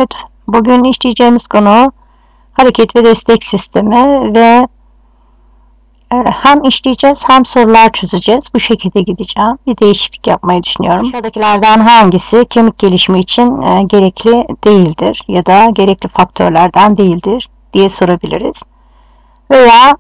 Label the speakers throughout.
Speaker 1: Evet, bugün işleyeceğimiz konu hareket ve destek sistemi ve hem işleyeceğiz hem sorular çözeceğiz. Bu şekilde gideceğim. Bir değişiklik yapmayı düşünüyorum. Aşağıdakilerden hangisi kemik gelişimi için gerekli değildir ya da gerekli faktörlerden değildir diye sorabiliriz. Veya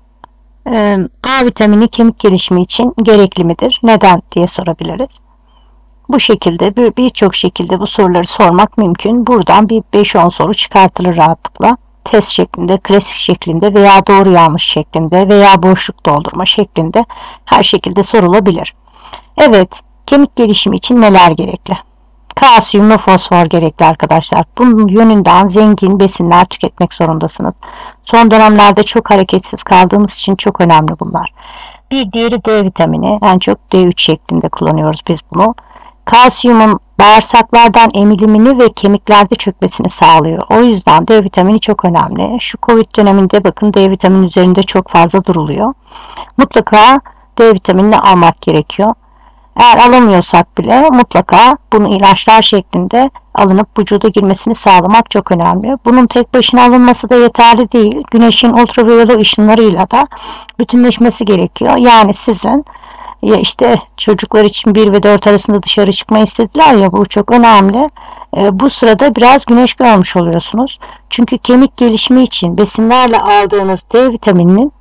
Speaker 1: A vitamini kemik gelişimi için gerekli midir? Neden diye sorabiliriz. Bu şekilde birçok şekilde bu soruları sormak mümkün. Buradan bir 5-10 soru çıkartılır rahatlıkla. Test şeklinde, klasik şeklinde veya doğru yanlış şeklinde veya boşluk doldurma şeklinde her şekilde sorulabilir. Evet, kemik gelişimi için neler gerekli? Kalsiyum ve fosfor gerekli arkadaşlar. Bunun yönünden zengin besinler tüketmek zorundasınız. Son dönemlerde çok hareketsiz kaldığımız için çok önemli bunlar. Bir diğeri D vitamini. En çok D3 şeklinde kullanıyoruz biz bunu. Kalsiyumun bağırsaklardan emilimini ve kemiklerde çökmesini sağlıyor. O yüzden D vitamini çok önemli. Şu Covid döneminde bakın D vitamini üzerinde çok fazla duruluyor. Mutlaka D vitaminini almak gerekiyor. Eğer alamıyorsak bile mutlaka bunu ilaçlar şeklinde alınıp vücuda girmesini sağlamak çok önemli. Bunun tek başına alınması da yeterli değil. Güneşin ultraviyole ışınlarıyla da bütünleşmesi gerekiyor. Yani sizin ya işte çocuklar için 1 ve 4 arasında dışarı çıkmayı istediler ya, bu çok önemli. Bu sırada biraz güneş görmüş oluyorsunuz. Çünkü kemik gelişimi için besinlerle aldığınız D vitamininin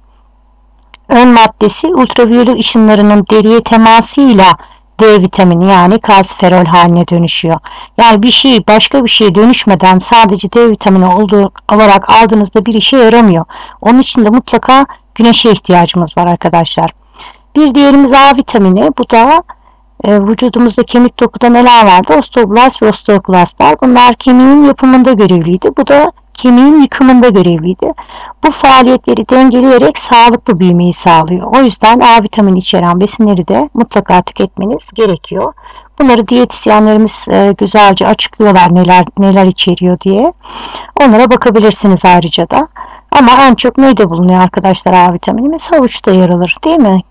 Speaker 1: ön maddesi ultraviyole ışınlarının deriye temasıyla D vitamini yani kalsiferol haline dönüşüyor. Yani bir şey başka bir şeye dönüşmeden sadece D vitamini olarak aldığınızda bir işe yaramıyor. Onun için de mutlaka güneşe ihtiyacımız var arkadaşlar. Bir diğerimiz A vitamini. Bu da vücudumuzda kemik dokuda neler vardı? Osteoblast ve osteoklastlar. Bunlar kemiğin yapımında görevliydi. Bu da kemiğin yıkımında görevliydi. Bu faaliyetleri dengeleyerek sağlıklı büyümeyi sağlıyor. O yüzden A vitamini içeren besinleri de mutlaka tüketmeniz gerekiyor. Bunları diyetisyenlerimiz güzelce açıklıyorlar neler içeriyor diye. Onlara bakabilirsiniz ayrıca da. Ama en çok neyde bulunuyor arkadaşlar A vitaminimiz? Havuçta yer alır, değil mi?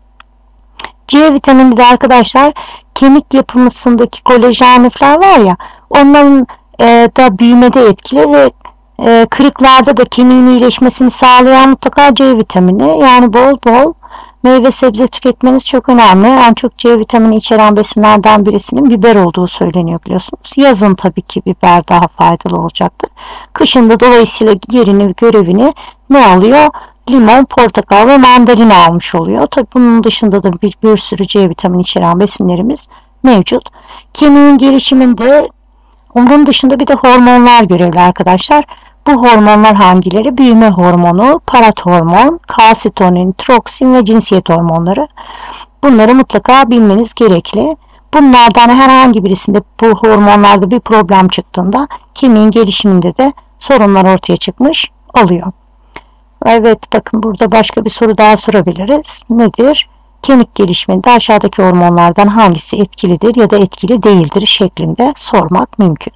Speaker 1: C vitamini de arkadaşlar kemik yapısındaki kolajen lifler var ya, onların da büyümede etkili ve kırıklarda da kemiğin iyileşmesini sağlayan mutlaka C vitamini. Yani bol bol meyve sebze tüketmeniz çok önemli. En çok C vitamini içeren besinlerden birisinin biber olduğu söyleniyor biliyorsunuz. Yazın tabii ki biber daha faydalı olacaktır. Kışın da dolayısıyla görevini ne alıyor? Limon, portakal ve mandalina almış oluyor. Tabii bunun dışında da bir sürü C vitamini içeren besinlerimiz mevcut. Kemiğin gelişiminde onun dışında bir de hormonlar görevli arkadaşlar. Bu hormonlar hangileri? Büyüme hormonu, parathormon, kalsitonin, troksin ve cinsiyet hormonları. Bunları mutlaka bilmeniz gerekli. Bunlardan herhangi birisinde bu hormonlarda bir problem çıktığında kemiğin gelişiminde de sorunlar ortaya çıkmış oluyor. Evet, bakın burada başka bir soru daha sorabiliriz. Nedir? Kemik gelişiminde aşağıdaki hormonlardan hangisi etkilidir ya da etkili değildir şeklinde sormak mümkün.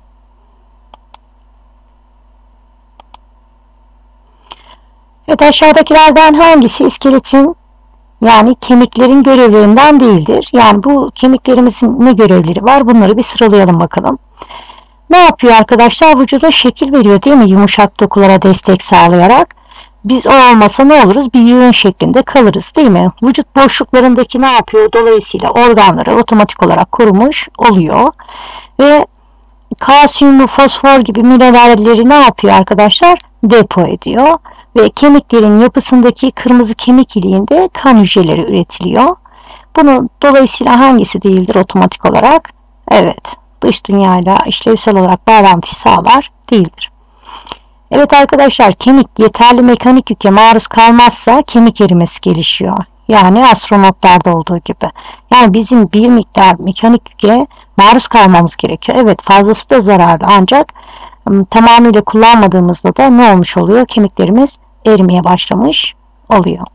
Speaker 1: Evet, aşağıdakilerden hangisi iskeletin yani kemiklerin görevlerinden değildir? Yani bu kemiklerimizin ne görevleri var? Bunları bir sıralayalım bakalım. Ne yapıyor arkadaşlar? Vücuda şekil veriyor, değil mi? Yumuşak dokulara destek sağlayarak. Biz o olmasa ne oluruz? Bir yığın şeklinde kalırız, değil mi? Vücut boşluklarındaki ne yapıyor? Dolayısıyla organları otomatik olarak korumuş oluyor. Ve kalsiyum, fosfor gibi mineralleri ne yapıyor arkadaşlar? Depo ediyor. Ve kemiklerin yapısındaki kırmızı kemik iliğinde kan hücreleri üretiliyor. Bunu dolayısıyla hangisi değildir otomatik olarak? Evet, dış dünyayla işlevsel olarak bağlantı sağlar değildir. Evet arkadaşlar, kemik yeterli mekanik yüke maruz kalmazsa kemik erimesi gelişiyor. Yani astronotlarda olduğu gibi. Yani bizim bir miktar mekanik yüke maruz kalmamız gerekiyor. Evet, fazlası da zararlı ancak tamamıyla kullanmadığımızda da ne olmuş oluyor? Kemiklerimiz erimeye başlamış oluyor.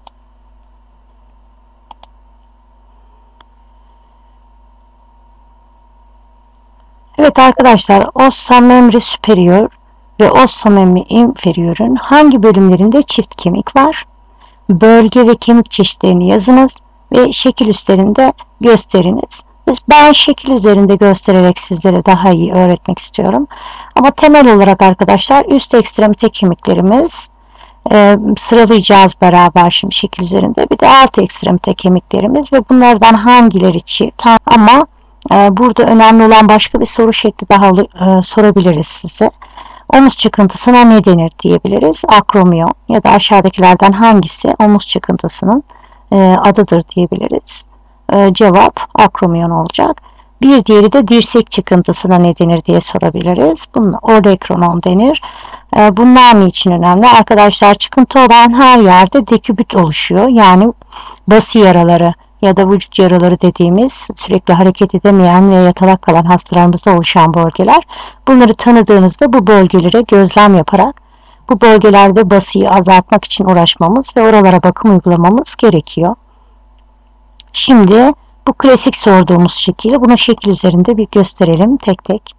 Speaker 1: Evet arkadaşlar, ossa membre superior ve ossa membre inferior'un hangi bölümlerinde çift kemik var? Bölge ve kemik çeşitlerini yazınız ve şekil üstlerinde gösteriniz. Ben şekil üzerinde göstererek sizlere daha iyi öğretmek istiyorum. Ama temel olarak arkadaşlar üst ekstremite kemiklerimiz, sıralayacağız beraber şimdi şekil üzerinde. Bir de alt ekstremite kemiklerimiz ve bunlardan hangileri çift. Ama burada önemli olan başka bir soru şekli daha sorabiliriz size. Omuz çıkıntısına ne denir diyebiliriz. Akromio ya da aşağıdakilerden hangisi omuz çıkıntısının adıdır diyebiliriz. Cevap akromion olacak. Bir diğeri de dirsek çıkıntısına ne denir diye sorabiliriz. Bunun olecranon denir. Bunlar niçin önemli? Arkadaşlar çıkıntı olan her yerde dekübit oluşuyor. Yani bası yaraları ya da vücut yaraları dediğimiz sürekli hareket edemeyen ve yatalak kalan hastalarımızda oluşan bölgeler. Bunları tanıdığınızda bu bölgelere gözlem yaparak bu bölgelerde basıyı azaltmak için uğraşmamız ve oralara bakım uygulamamız gerekiyor. Şimdi bu klasik sorduğumuz şekli, bunu şekil üzerinde bir gösterelim tek tek.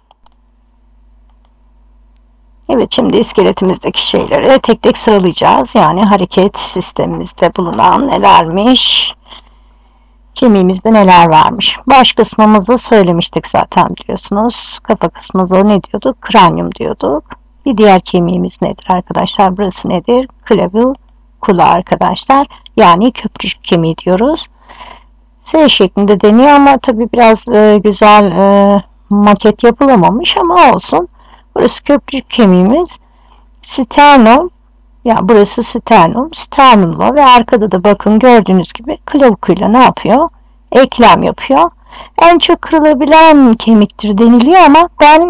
Speaker 1: Evet, şimdi iskeletimizdeki şeyleri tek tek sıralayacağız. Yani hareket sistemimizde bulunan nelermiş, kemiğimizde neler varmış. Baş kısmımızı söylemiştik zaten biliyorsunuz. Kafa kısmımıza ne diyorduk? Kranyum diyorduk. Bir diğer kemiğimiz nedir arkadaşlar? Burası nedir? Clavicula arkadaşlar. Yani köprücük kemiği diyoruz. S şeklinde deniyor ama tabi biraz güzel maket yapılamamış ama olsun. Burası köprücük kemiğimiz. Sternum. Ya burası sternum. Sternumla ve arkada da bakın gördüğünüz gibi klavikuyla ne yapıyor? Eklem yapıyor. En çok kırılabilen kemiktir deniliyor ama ben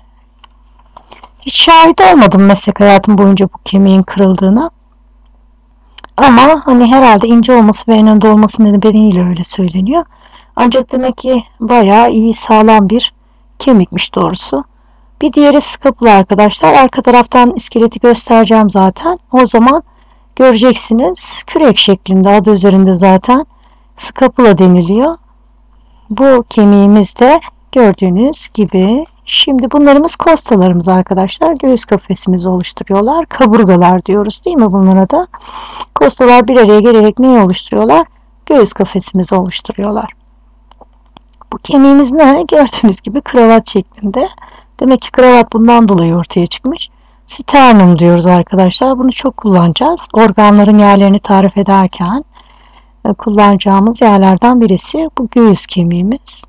Speaker 1: hiç şahit olmadım meslek hayatım boyunca bu kemiğin kırıldığına. Ama hani herhalde ince olması ve eninde olması nedeniyle öyle söyleniyor. Ancak demek ki bayağı iyi sağlam bir kemikmiş doğrusu. Bir diğeri scapula arkadaşlar. Arka taraftan iskeleti göstereceğim zaten. O zaman göreceksiniz. Kürek şeklinde adı üzerinde zaten scapula deniliyor. Bu kemiğimiz de gördüğünüz gibi. Şimdi bunlarımız kostalarımız arkadaşlar. Göğüs kafesimizi oluşturuyorlar. Kaburgalar diyoruz değil mi bunlara da? Kostalar bir araya gelerek neyi oluşturuyorlar? Göğüs kafesimizi oluşturuyorlar. Bu kemiğimiz ne? Gördüğünüz gibi kravat şeklinde. Demek ki kravat bundan dolayı ortaya çıkmış. Sternum diyoruz arkadaşlar. Bunu çok kullanacağız. Organların yerlerini tarif ederken kullanacağımız yerlerden birisi bu göğüs kemiğimiz.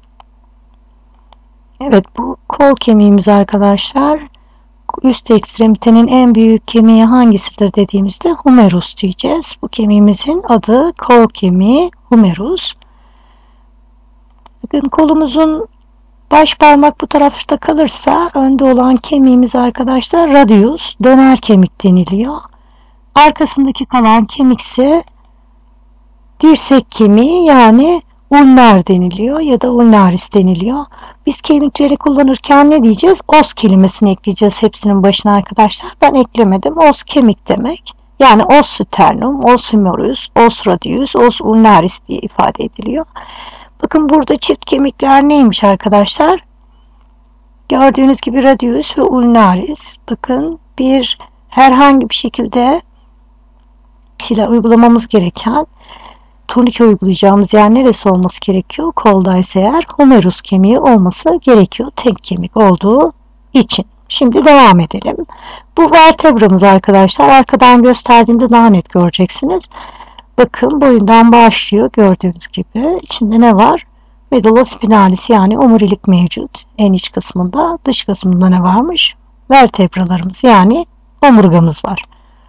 Speaker 1: Evet, bu kol kemiğimiz arkadaşlar. Üst ekstremitenin en büyük kemiği hangisidir dediğimizde humerus diyeceğiz. Bu kemiğimizin adı kol kemiği, humerus. Bakın kolumuzun baş parmak bu tarafta kalırsa önde olan kemiğimiz arkadaşlar radius, döner kemik deniliyor. Arkasındaki kalan kemik ise dirsek kemiği yani ulnar deniliyor ya da ulnaris deniliyor. Biz kemikleri kullanırken ne diyeceğiz? Os kelimesini ekleyeceğiz hepsinin başına arkadaşlar. Ben eklemedim. Os kemik demek. Yani os sternum, os humerus, os radius, os ulnaris diye ifade ediliyor. Bakın burada çift kemikler neymiş arkadaşlar? Gördüğünüz gibi radius ve ulnaris. Bakın herhangi bir şekilde silah uygulamamız gereken turnike uygulayacağımız yer neresi olması gerekiyor? Koldaysa eğer humerus kemiği olması gerekiyor. Tek kemik olduğu için. Şimdi devam edelim. Bu vertebramız arkadaşlar. Arkadan gösterdiğimde daha net göreceksiniz. Bakın boyundan başlıyor gördüğünüz gibi. İçinde ne var? Medulla spinalis yani omurilik mevcut. En iç kısmında, dış kısmında ne varmış? Vertebralarımız yani omurgamız var.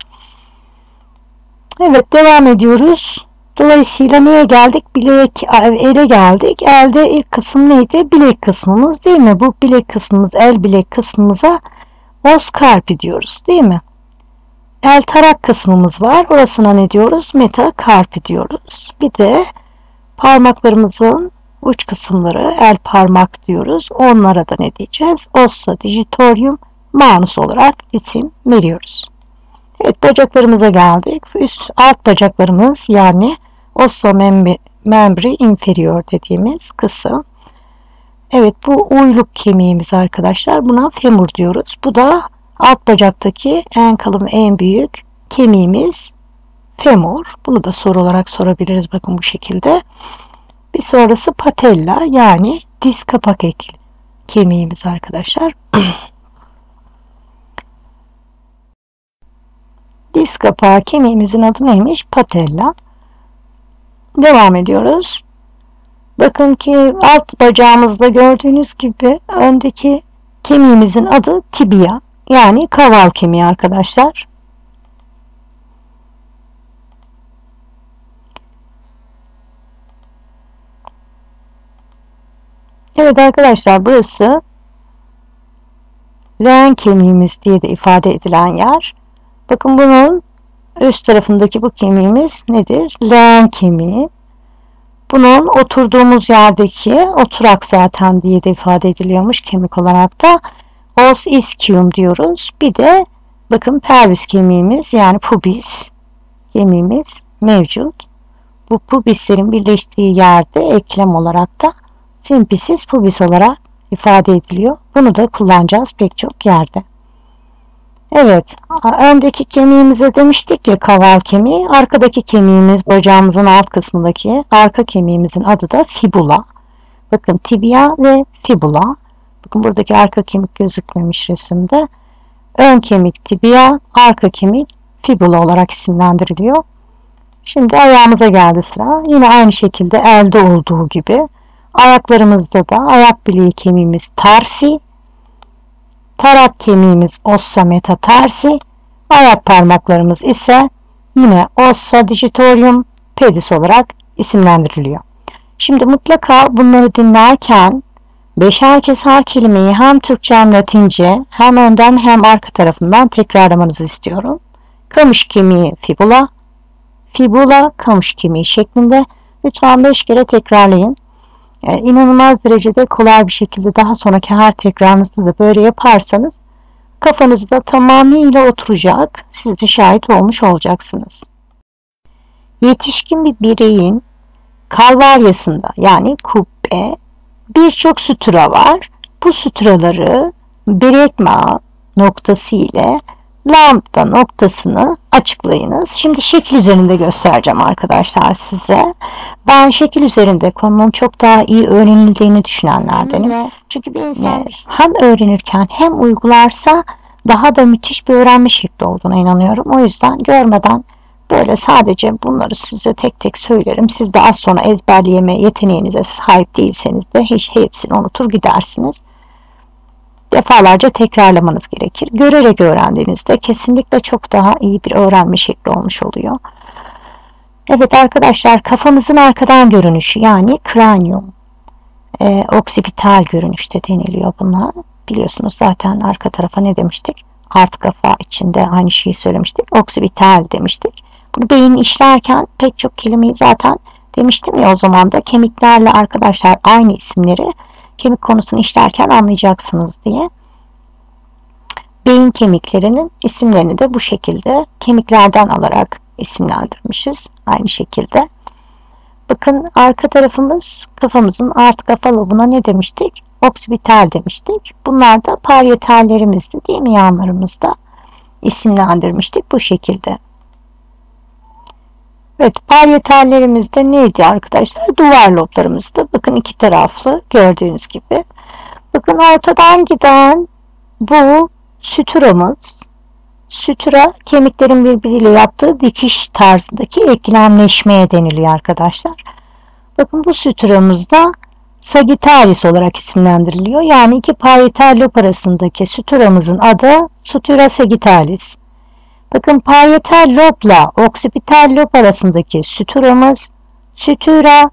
Speaker 1: Evet, devam ediyoruz. Dolayısıyla neye geldik? Ele geldik. Elde ilk kısım neydi? Bilek kısmımız değil mi? Bu bilek kısmımız, el bilek kısmımıza os carpi diyoruz değil mi? El tarak kısmımız var. Orasına ne diyoruz? Metakarpi diyoruz. Bir de parmaklarımızın uç kısımları el parmak diyoruz. Onlara da ne diyeceğiz? Ossa digitorium manus olarak isim veriyoruz. Evet, bacaklarımıza geldik. Alt bacaklarımız yani ossa membri inferior dediğimiz kısım. Evet, bu uyluk kemiğimiz arkadaşlar. Buna femur diyoruz. Bu da alt bacaktaki en kalın, en büyük kemiğimiz femur. Bunu da soru olarak sorabiliriz. Bakın bu şekilde. Bir sonrası patella yani diz kapak kemiğimiz arkadaşlar. Diz kapağı kemiğimizin adı neymiş? Patella. Devam ediyoruz. Bakın ki alt bacağımızda gördüğünüz gibi öndeki kemiğimizin adı tibia yani kaval kemiği arkadaşlar. Evet arkadaşlar, burası leğen kemiğimiz diye de ifade edilen yer. Bakın bunun üst tarafındaki bu kemiğimiz nedir? Leğen kemiği. Bunun oturduğumuz yerdeki oturak zaten diye de ifade ediliyormuş kemik olarak da. Os ischium diyoruz. Bir de bakın pelvis kemiğimiz yani pubis kemiğimiz mevcut. Bu pubislerin birleştiği yerde eklem olarak da symphysis pubis olarak ifade ediliyor. Bunu da kullanacağız pek çok yerde. Evet, öndeki kemiğimize demiştik ya kaval kemiği, arkadaki kemiğimiz bacağımızın alt kısmındaki arka kemiğimizin adı da fibula. Bakın tibia ve fibula. Bakın buradaki arka kemik gözükmemiş resimde. Ön kemik tibia, arka kemik fibula olarak isimlendiriliyor. Şimdi ayağımıza geldi sıra. Yine aynı şekilde elde olduğu gibi ayaklarımızda da ayak bileği kemiğimiz tarsi, tarak kemiğimiz ossa metatarsi, ayak parmaklarımız ise yine ossa digitorium pedis olarak isimlendiriliyor. Şimdi mutlaka bunları dinlerken beşer keser kelimeyi hem Türkçe hem Latince hem önden hem arka tarafından tekrarlamanızı istiyorum. Kamış kemiği fibula, fibula kamış kemiği şeklinde lütfen 5 kere tekrarlayın. İnanılmaz derecede kolay bir şekilde daha sonraki her tekrarınızda da böyle yaparsanız kafanızda tamamıyla oturacak. Siz de şahit olmuş olacaksınız. Yetişkin bir bireyin kalvaryasında yani kubbe birçok sütura var. Bu süturaları brekma noktası ile lambda noktasını açıklayınız. Şimdi şekil üzerinde göstereceğim arkadaşlar size. Ben şekil üzerinde konunun çok daha iyi öğrenildiğini düşünenlerdenim. Çünkü bir insan hem öğrenirken hem uygularsa daha da müthiş bir öğrenme şekli olduğuna inanıyorum. O yüzden görmeden böyle sadece bunları size tek tek söylerim. Siz de az sonra ezberleyeme yeteneğinize sahip değilseniz de hiç hepsini unutur gidersiniz. Defalarca tekrarlamanız gerekir. Görerek öğrendiğinizde kesinlikle çok daha iyi bir öğrenme şekli olmuş oluyor. Evet arkadaşlar, kafamızın arkadan görünüşü yani kranium, oksipital görünüşte deniliyor buna. Biliyorsunuz zaten arka tarafa ne demiştik? Art kafa içinde aynı şeyi söylemiştik. Oksipital demiştik. Bunu beyin işlerken pek çok kelimeyi zaten demiştim ya o zaman da kemiklerle arkadaşlar aynı isimleri kemik konusunu işlerken anlayacaksınız diye. Beyin kemiklerinin isimlerini de bu şekilde kemiklerden alarak isimlendirmişiz. Aynı şekilde. Bakın arka tarafımız kafamızın art kafa lobuna ne demiştik? Oksipital demiştik. Bunlar da parietallerimizdi değil mi yanlarımızda? İsimlendirmiştik bu şekilde. Evet, parietallerimiz de neydi arkadaşlar? Duvar loblarımızdı. Bakın iki taraflı gördüğünüz gibi. Bakın ortadan giden bu süturamız. Sütura kemiklerin birbiriyle yaptığı dikiş tarzındaki eklemleşmeye deniliyor arkadaşlar. Bakın bu süturamızda sagittalis olarak isimlendiriliyor. Yani iki parietal lob arasındaki süturamızın adı sutura sagittalis. Bakın parietal lobla oksipital lob arasındaki süturamız sutura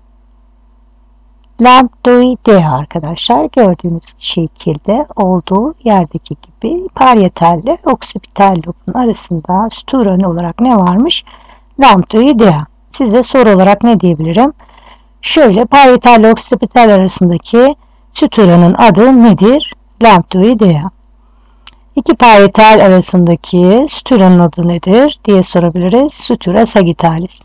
Speaker 1: lambdoidea arkadaşlar. Gördüğünüz şekilde olduğu yerdeki gibi parietal ile oksipital lobun arasında sütura olarak ne varmış? Lambdoidea. Size soru olarak ne diyebilirim? Şöyle parietal ile oksipital arasındaki süturanın adı nedir? Lambdoidea. İki parietal arasındaki süturanın adı nedir diye sorabiliriz. Sutura sagittalis.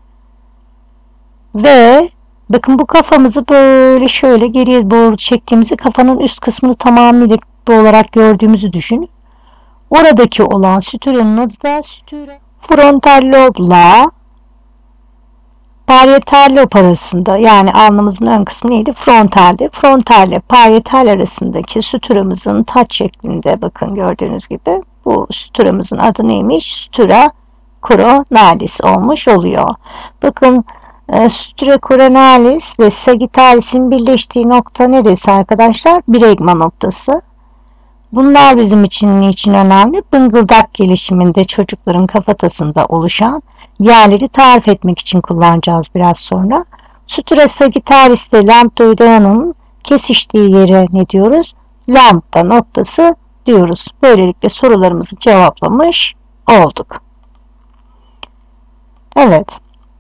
Speaker 1: Ve bakın bu kafamızı böyle şöyle geriye doğru çektiğimizi kafanın üst kısmını tamamıyla bu olarak gördüğümüzü düşünün. Oradaki olan süturanın adı da sütura. Frontal lobla parietal lob arasında, yani alnımızın ön kısmı neydi? Frontaldi. Frontal ile parietal arasındaki suturamızın taç şeklinde, bakın gördüğünüz gibi bu suturamızın adı neymiş? Sutura coronalis olmuş oluyor. Bakın sutura coronalis ve sagittalis'in birleştiği nokta neresi arkadaşlar? Bregma noktası. Bunlar bizim için niçin önemli? Bıngıldak gelişiminde çocukların kafatasında oluşan yerleri tarif etmek için kullanacağız biraz sonra. Sutura sagittalis ile lambdoideanın kesiştiği yere ne diyoruz? Lambda noktası diyoruz. Böylelikle sorularımızı cevaplamış olduk. Evet.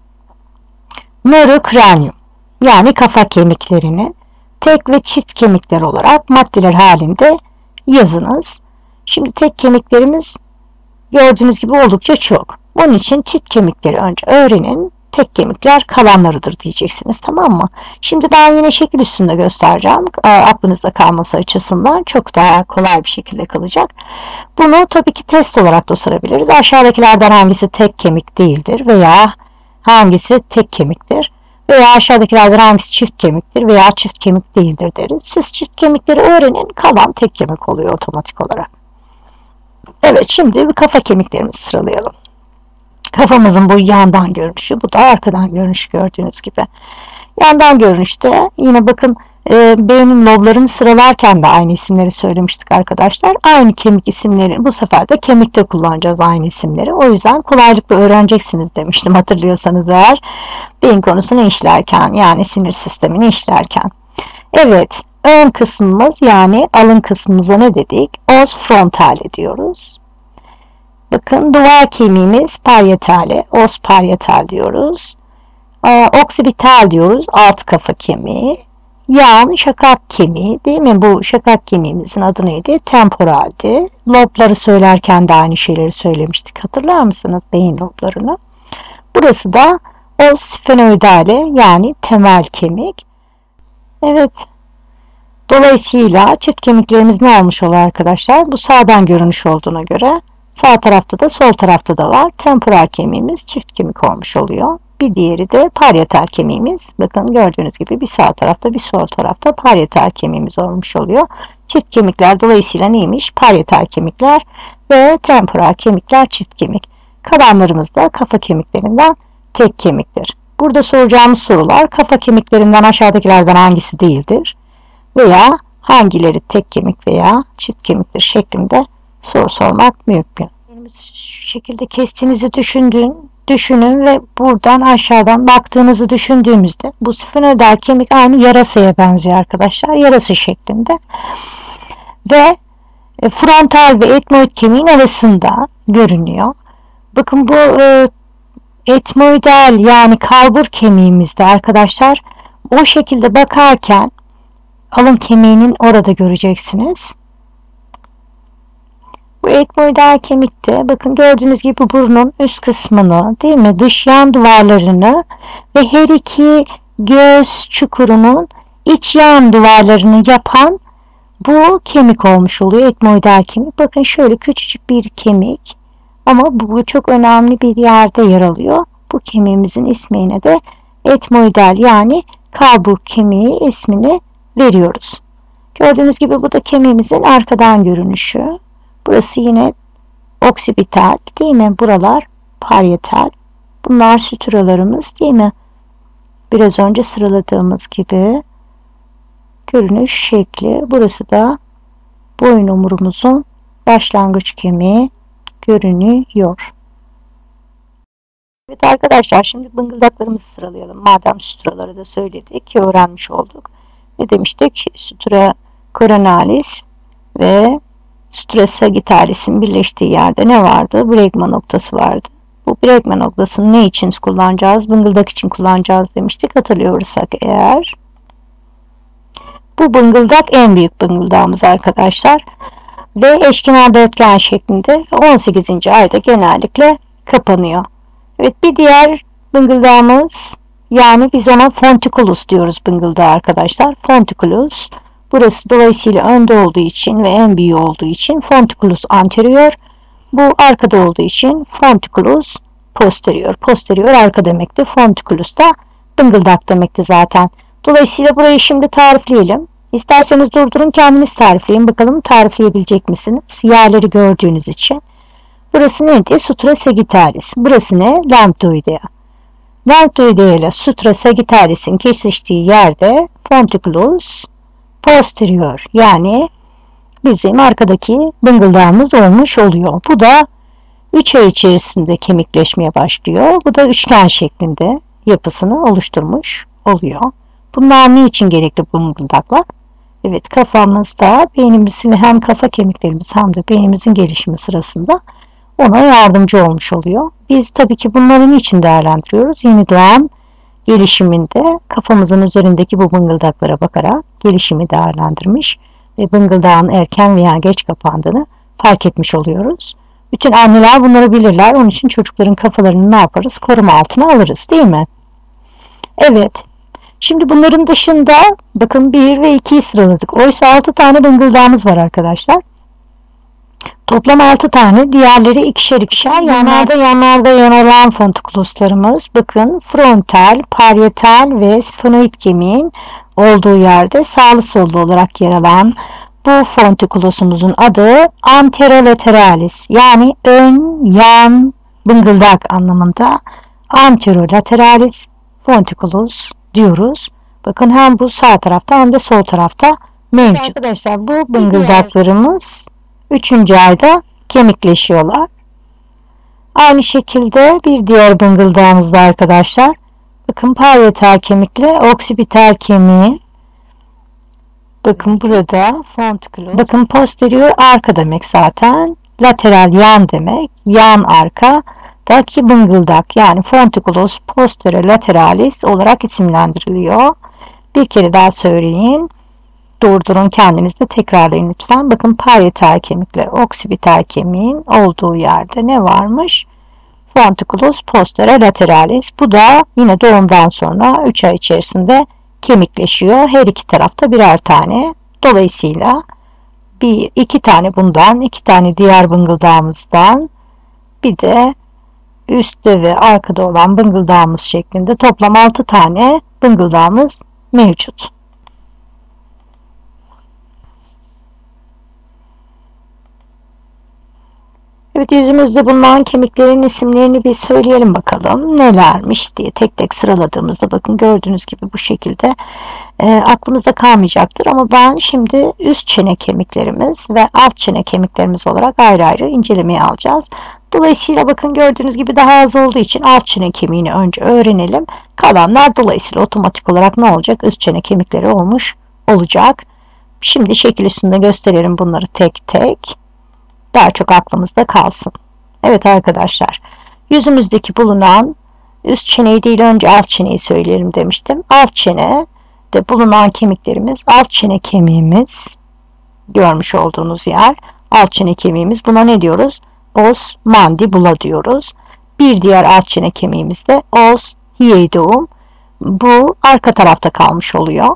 Speaker 1: Neurocranium, yani kafa kemiklerini tek ve çift kemikler olarak maddeler halinde yazınız. Şimdi tek kemiklerimiz gördüğünüz gibi oldukça çok. Bunun için çift kemikleri önce öğrenin. Tek kemikler kalanlarıdır diyeceksiniz, tamam mı? Şimdi ben yine şekil üstünde göstereceğim. Aklınızda kalması açısından çok daha kolay bir şekilde kalacak. Bunu tabii ki test olarak da sorabiliriz. Aşağıdakilerden hangisi tek kemik değildir veya hangisi tek kemiktir? Veya aşağıdakilerden hangisi çift kemiktir veya çift kemik değildir deriz. Siz çift kemikleri öğrenin, kalan tek kemik oluyor otomatik olarak. Evet, şimdi kafa kemiklerimizi sıralayalım. Kafamızın bu yandan görünüşü, bu da arkadan görünüşü gördüğünüz gibi. Yandan görünüşte yine bakın beynin loblarını sıralarken de aynı isimleri söylemiştik arkadaşlar. Aynı kemik isimleri, bu sefer de kemikte kullanacağız aynı isimleri. O yüzden kolaylıkla öğreneceksiniz demiştim, hatırlıyorsanız eğer, beyin konusunu işlerken, yani sinir sistemini işlerken. Evet, ön kısmımız, yani alın kısmımıza ne dedik? Os frontale diyoruz. Bakın duvar kemiğimiz parietale, os parietal diyoruz. Oksipital diyoruz, alt kafa kemiği. Yan şakak kemiği, değil mi? Bu şakak kemiğimizin adı neydi? Temporaldi. Lobları söylerken de aynı şeyleri söylemiştik. Hatırlar mısınız beyin loblarını? Burası da os sphenoidale, yani temel kemik. Evet. Dolayısıyla çift kemiklerimiz ne olmuş oluyor arkadaşlar? Bu sağdan görünüş olduğuna göre sağ tarafta da sol tarafta da var. Temporal kemiğimiz çift kemik olmuş oluyor. Bir diğeri de parietal kemiğimiz. Bakın gördüğünüz gibi bir sağ tarafta bir sol tarafta parietal kemiğimiz olmuş oluyor. Çift kemikler dolayısıyla neymiş? Parietal kemikler ve temporal kemikler çift kemik. Kalanlarımız da kafa kemiklerinden tek kemiktir. Burada soracağımız sorular kafa kemiklerinden aşağıdakilerden hangisi değildir? Veya hangileri tek kemik veya çift kemiktir şeklinde soru sormak mümkün. Şu şekilde kestiğinizi düşünün ve buradan aşağıdan baktığınızı düşündüğümüzde bu sphenoidal kemik aynı yarasaya benziyor arkadaşlar. Yarasa şeklinde. Ve frontal ve etmoid kemiğin arasında görünüyor. Bakın bu etmoidal, yani kalbur kemiğimizde arkadaşlar, o şekilde bakarken alın kemiğinin orada göreceksiniz. Bu etmoidal kemikte bakın gördüğünüz gibi burnun üst kısmını, değil mi, dış yan duvarlarını ve her iki göz çukurunun iç yan duvarlarını yapan bu kemik olmuş oluyor, etmoidal kemik. Bakın şöyle küçücük bir kemik ama bu çok önemli bir yerde yer alıyor. Bu kemiğimizin ismine de etmoidal, yani kalbur kemiği ismini veriyoruz. Gördüğünüz gibi bu da kemiğimizin arkadan görünüşü. Burası yine oksipital, değil mi? Buralar parietal. Bunlar süturalarımız, değil mi? Biraz önce sıraladığımız gibi görünüş şekli. Burası da boyun omurumuzun başlangıç kemiği görünüyor. Evet arkadaşlar, şimdi bıngıldaklarımızı sıralayalım. Madem suturaları da söyledik, öğrenmiş olduk. Ne demiştik? Sutura coronalis ve sutura sagittalis'in birleştiği yerde ne vardı? Bregma noktası vardı. Bu bregma noktasını ne için kullanacağız? Bıngıldak için kullanacağız demiştik, hatırlıyorsak eğer. Bu bıngıldak en büyük bıngıldağımız arkadaşlar. Ve eşkenar dörtgen şeklinde 18. ayda genellikle kapanıyor. Evet, bir diğer bıngıldağımız, yani biz ona fonticulus diyoruz bıngıldağı arkadaşlar. Fonticulus. Burası dolayısıyla önde olduğu için ve en büyüğü olduğu için fonticulus anterior. Bu arkada olduğu için fonticulus posterior. Posterior arka demekti. Fonticulus da bıngıldak demekti zaten. Dolayısıyla burayı şimdi tarifleyelim. İsterseniz durdurun, kendiniz tarifleyin. Bakalım tarifleyebilecek misiniz? Yerleri gördüğünüz için. Burası neydi? Sutra sagittalis. Burası ne? Lambdoidea. Lambdoidea ile sutra sagittalis'in kesiştiği yerde fonticulus posterior, yani bizim arkadaki bıngıldağımız olmuş oluyor. Bu da 3 ay içerisinde kemikleşmeye başlıyor. Bu da üçgen şeklinde yapısını oluşturmuş oluyor. Bunlar ne için gerekli bu bıngıldaklar? Evet, kafamızda beynimizin, hem kafa kemiklerimiz hem de beynimizin gelişimi sırasında ona yardımcı olmuş oluyor. Biz tabii ki bunları niçin değerlendiriyoruz? Yeni doğan gelişiminde kafamızın üzerindeki bu bıngıldaklara bakarak gelişimi değerlendirmiş ve bıngıldağın erken veya geç kapandığını fark etmiş oluyoruz. Bütün anneler bunları bilirler. Onun için çocukların kafalarını ne yaparız? Koruma altına alırız, değil mi? Evet. Şimdi bunların dışında bakın 1 ve 2'yi sıraladık. Oysa 6 tane bıngıldağımız var arkadaşlar. Toplam 6 tane. Diğerleri ikişer ikişer. Yanlarda yer alan fonticuluslarımız. Bakın frontal, parietal ve sphenoid kemiğin olduğu yerde sağlı sollu olarak yer alan bu fonticulusumuzun adı anterolateralis. Yani ön, yan, bıngıldak anlamında anterolateralis fonticulus diyoruz. Bakın hem bu sağ tarafta hem de sol tarafta mevcut. Arkadaşlar bu bıngıldaklarımız 3. ayda kemikleşiyorlar. Aynı şekilde bir diğer bıngıldağımızda arkadaşlar. Bakın parietal kemikle oksipital kemiği. Bakın burada fonticulus. Bakın posterior arka demek zaten. Lateral yan demek. Yan arka. Daki bıngıldak, yani fonticulus posterior lateralis olarak isimlendiriliyor. Bir kere daha söyleyin. Durdurun, kendiniz de tekrarlayın lütfen. Bakın parietal kemikle oksipital kemiğin olduğu yerde ne varmış? Fonticulus posterior lateralis. Bu da yine doğumdan sonra 3 ay içerisinde kemikleşiyor. Her iki tarafta birer tane. Dolayısıyla 2 tane bundan, 2 tane diğer bıngıldağımızdan, bir de üstte ve arkada olan bıngıldağımız şeklinde toplam 6 tane bıngıldağımız mevcut. Evet, yüzümüzde bulunan kemiklerin isimlerini bir söyleyelim bakalım nelermiş diye. Tek tek sıraladığımızda bakın gördüğünüz gibi bu şekilde aklımızda kalmayacaktır. Ama ben şimdi üst çene kemiklerimiz ve alt çene kemiklerimiz olarak ayrı ayrı incelemeye alacağız. Dolayısıyla bakın gördüğünüz gibi daha az olduğu için alt çene kemiğini önce öğrenelim. Kalanlar dolayısıyla otomatik olarak ne olacak? Üst çene kemikleri olmuş olacak. Şimdi şekil üstünde gösterelim bunları tek tek. Daha çok aklımızda kalsın. Evet arkadaşlar, yüzümüzdeki bulunan üst çeneyi değil, önce alt çeneyi söyleyelim demiştim. Alt çenede bulunan kemiklerimiz, alt çene kemiğimiz, görmüş olduğunuz yer alt çene kemiğimiz. Buna ne diyoruz? Os mandibula diyoruz. Bir diğer alt çene kemiğimiz de os hyoidum. Bu arka tarafta kalmış oluyor.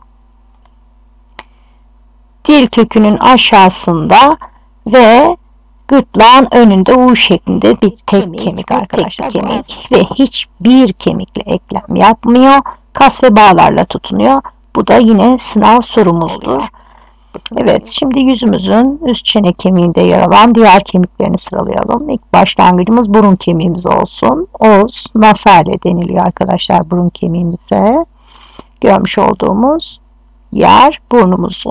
Speaker 1: Dil kökünün aşağısında ve gırtlağın önünde U şeklinde bir tek kemik arkadaşlar. Kemik ve hiçbir kemikle eklem yapmıyor. Kas ve bağlarla tutunuyor. Bu da yine sınav sorumuzdur. Evet, şimdi yüzümüzün üst çene kemiğinde yer alan diğer kemiklerini sıralayalım. İlk başlangıcımız burun kemiğimiz olsun. Os nasale deniliyor arkadaşlar burun kemiğimize. Görmüş olduğumuz yer burnumuzun.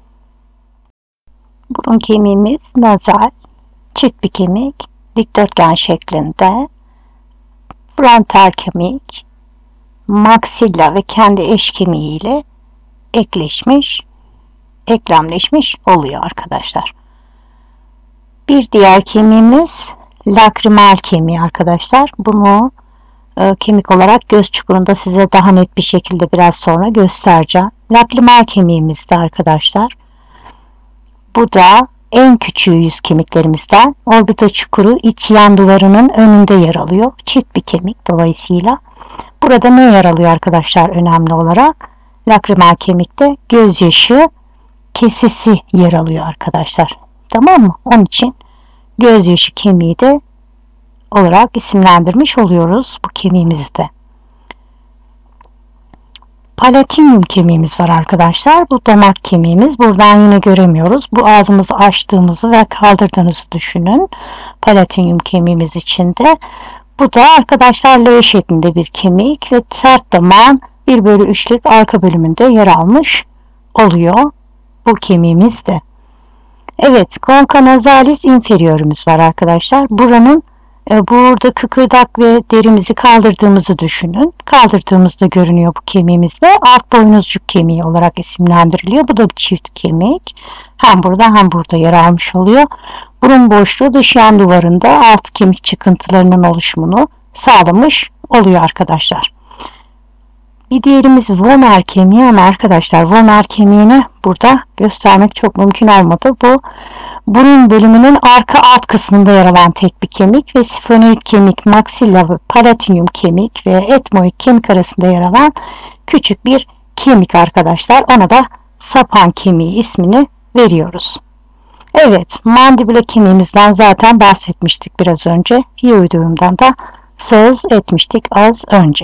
Speaker 1: Burun kemiğimiz nazal. Çift bir kemik, dikdörtgen şeklinde, frontal kemik, maksilla ve kendi eş kemiğiyle eklemleşmiş oluyor arkadaşlar. Bir diğer kemiğimiz lakrimal kemiği arkadaşlar. Bunu kemik olarak göz çukurunda size daha net bir şekilde biraz sonra göstereceğim. Lakrimal kemiğimizde arkadaşlar. Bu da en küçüğü yüz kemiklerimizden. Orbita çukuru iç yan duvarının önünde yer alıyor. Çift bir kemik dolayısıyla. Burada ne yer alıyor arkadaşlar önemli olarak? Lakrimal kemikte gözyaşı kesesi yer alıyor arkadaşlar. Tamam mı? Onun için gözyaşı kemiği de olarak isimlendirmiş oluyoruz bu kemiğimizi de. Palatinyum kemiğimiz var arkadaşlar. Bu damak kemiğimiz. Buradan yine göremiyoruz. Bu ağzımızı açtığımızı ve kaldırdığınızı düşünün. Palatinyum kemiğimiz içinde. Bu da arkadaşlar L şeklinde bir kemik ve sert damağın 1/3'lük arka bölümünde yer almış oluyor bu kemiğimiz de. Evet, concha nasalis inferiorumuz var arkadaşlar. Buranın burada kıkırdak ve derimizi kaldırdığımızı düşünün. Kaldırdığımızda görünüyor bu kemiğimizde. Alt boynuzcuk kemiği olarak isimlendiriliyor. Bu da bir çift kemik. Hem burada hem burada yer almış oluyor. Burun boşluğu dış yan duvarında alt kemik çıkıntılarının oluşumunu sağlamış oluyor arkadaşlar. Bir diğerimiz vomer kemiği ama arkadaşlar vomer kemiğini burada göstermek çok mümkün olmadı. Bu burun bölümünün arka alt kısmında yer alan tek bir kemik ve sifenoid kemik, maxilla ve palatinyum kemik ve etmoid kemik arasında yer alan küçük bir kemik arkadaşlar. Ona da sapan kemiği ismini veriyoruz. Evet, mandibula kemiğimizden zaten bahsetmiştik biraz önce. Hyoidum'dan da söz etmiştik az önce.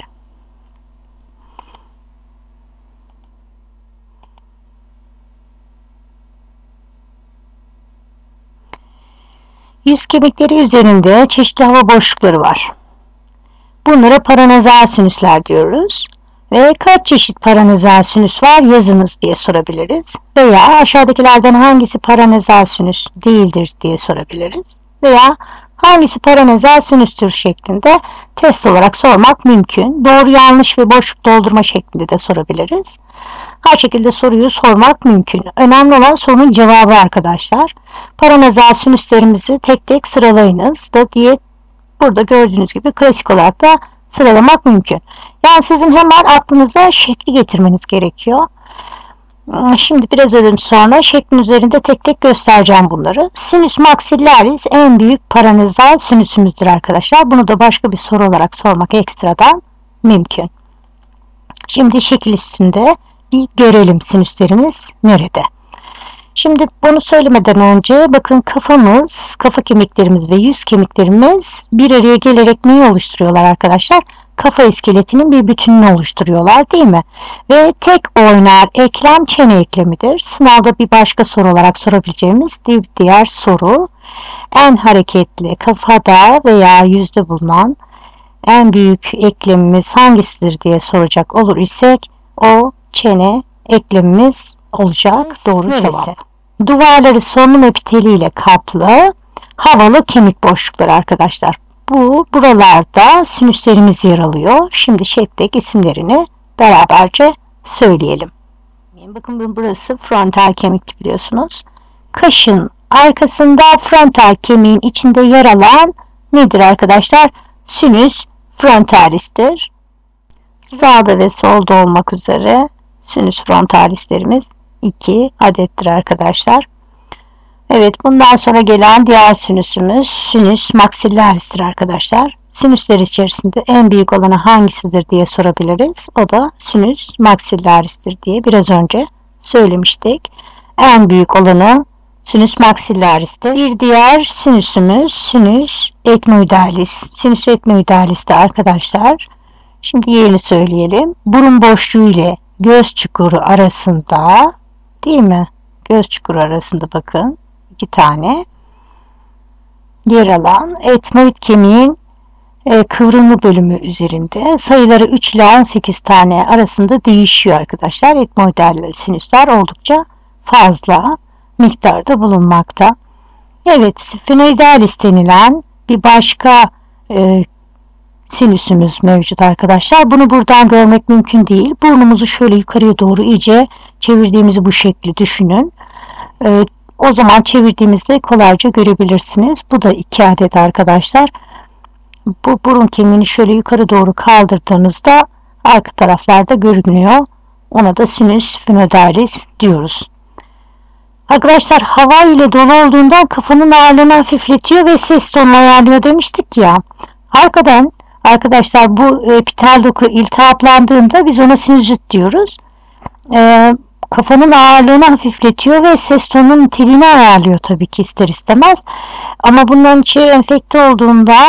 Speaker 1: Yüz kemikleri üzerinde çeşitli hava boşlukları var. Bunlara paranazal sinüsler diyoruz. Ve kaç çeşit paranazal sinüs var yazınız diye sorabiliriz. Veya aşağıdakilerden hangisi paranazal sinüs değildir diye sorabiliriz. Veya hangisi paranazal sinüstür şeklinde test olarak sormak mümkün. Doğru, yanlış ve boşluk doldurma şeklinde de sorabiliriz. Her şekilde soruyu sormak mümkün. Önemli olan sorunun cevabı arkadaşlar. Paranazal sinüslerimizi tek tek sıralayınız da diye burada gördüğünüz gibi klasik olarak da sıralamak mümkün. Yani sizin hemen aklınıza şekli getirmeniz gerekiyor. Şimdi biraz sonra şeklin üzerinde tek tek göstereceğim bunları. Sinüs maxillaris en büyük paranazal sinüsümüzdür arkadaşlar. Bunu da başka bir soru olarak sormak ekstradan mümkün. Şimdi şekil üstünde bir görelim sinüslerimiz nerede. Şimdi bunu söylemeden önce bakın kafamız, kafa kemiklerimiz ve yüz kemiklerimiz bir araya gelerek neyi oluşturuyorlar arkadaşlar? Kafa iskeletinin bir bütününü oluşturuyorlar değil mi? Ve tek oynar eklem çene eklemidir. Sınavda bir başka soru olarak sorabileceğimiz diğer soru en hareketli kafada veya yüzde bulunan en büyük eklemimiz hangisidir diye soracak olur isek o çene eklemimiz olacak. Doğru cevap. Duvarları solunum epiteliyle kaplı havalı kemik boşlukları arkadaşlar. Buralarda sinüslerimiz yer alıyor. Şimdi tek isimlerini beraberce söyleyelim. Bakın burası frontal kemik biliyorsunuz. Kaşın arkasında frontal kemiğin içinde yer alan nedir arkadaşlar? Sinüs frontalis'tir. Sağda ve solda olmak üzere sinüs frontalislerimiz 2 adettir arkadaşlar. Evet, bundan sonra gelen diğer sinüsümüz sinüs maxillaris'tir arkadaşlar. Sinüsler içerisinde en büyük olanı hangisidir diye sorabiliriz. O da sinüs maxillaris'tir diye biraz önce söylemiştik. En büyük olanı sinüs maxillaris'tir. Bir diğer sinüsümüz sinüs ethmoidalis. Sinüs ethmoidalis de arkadaşlar. Şimdi yerini söyleyelim. Burun boşluğu ile göz çukuru arasında değil mi? Göz çukuru arasında bakın 2 tane yer alan etmoid kemiğin kıvrımlı bölümü üzerinde sayıları 3 ile 18 tane arasında değişiyor arkadaşlar. Etmoidal sinüsler oldukça fazla miktarda bulunmakta. Evet, sphenoidalis denilen bir başka sinüsümüz mevcut arkadaşlar. Bunu buradan görmek mümkün değil. Burnumuzu şöyle yukarıya doğru iyice çevirdiğimizi bu şekli düşünün. O zaman çevirdiğimizde kolayca görebilirsiniz. Bu da 2 adet arkadaşlar. Bu burun kemiğini şöyle yukarı doğru kaldırdığınızda arka taraflarda görünüyor. Ona da sinüs sphenoidalis diyoruz. Arkadaşlar hava ile dolu olduğundan kafanın ağırlığını hafifletiyor ve ses tonunu ayarlıyor demiştik ya. Arkadan arkadaşlar bu epitel doku iltihaplandığında biz ona sinüzit diyoruz. Kafanın ağırlığını hafifletiyor ve ses tonunun niteliğini ayarlıyor tabii ki ister istemez. Ama bunların içi enfekte olduğunda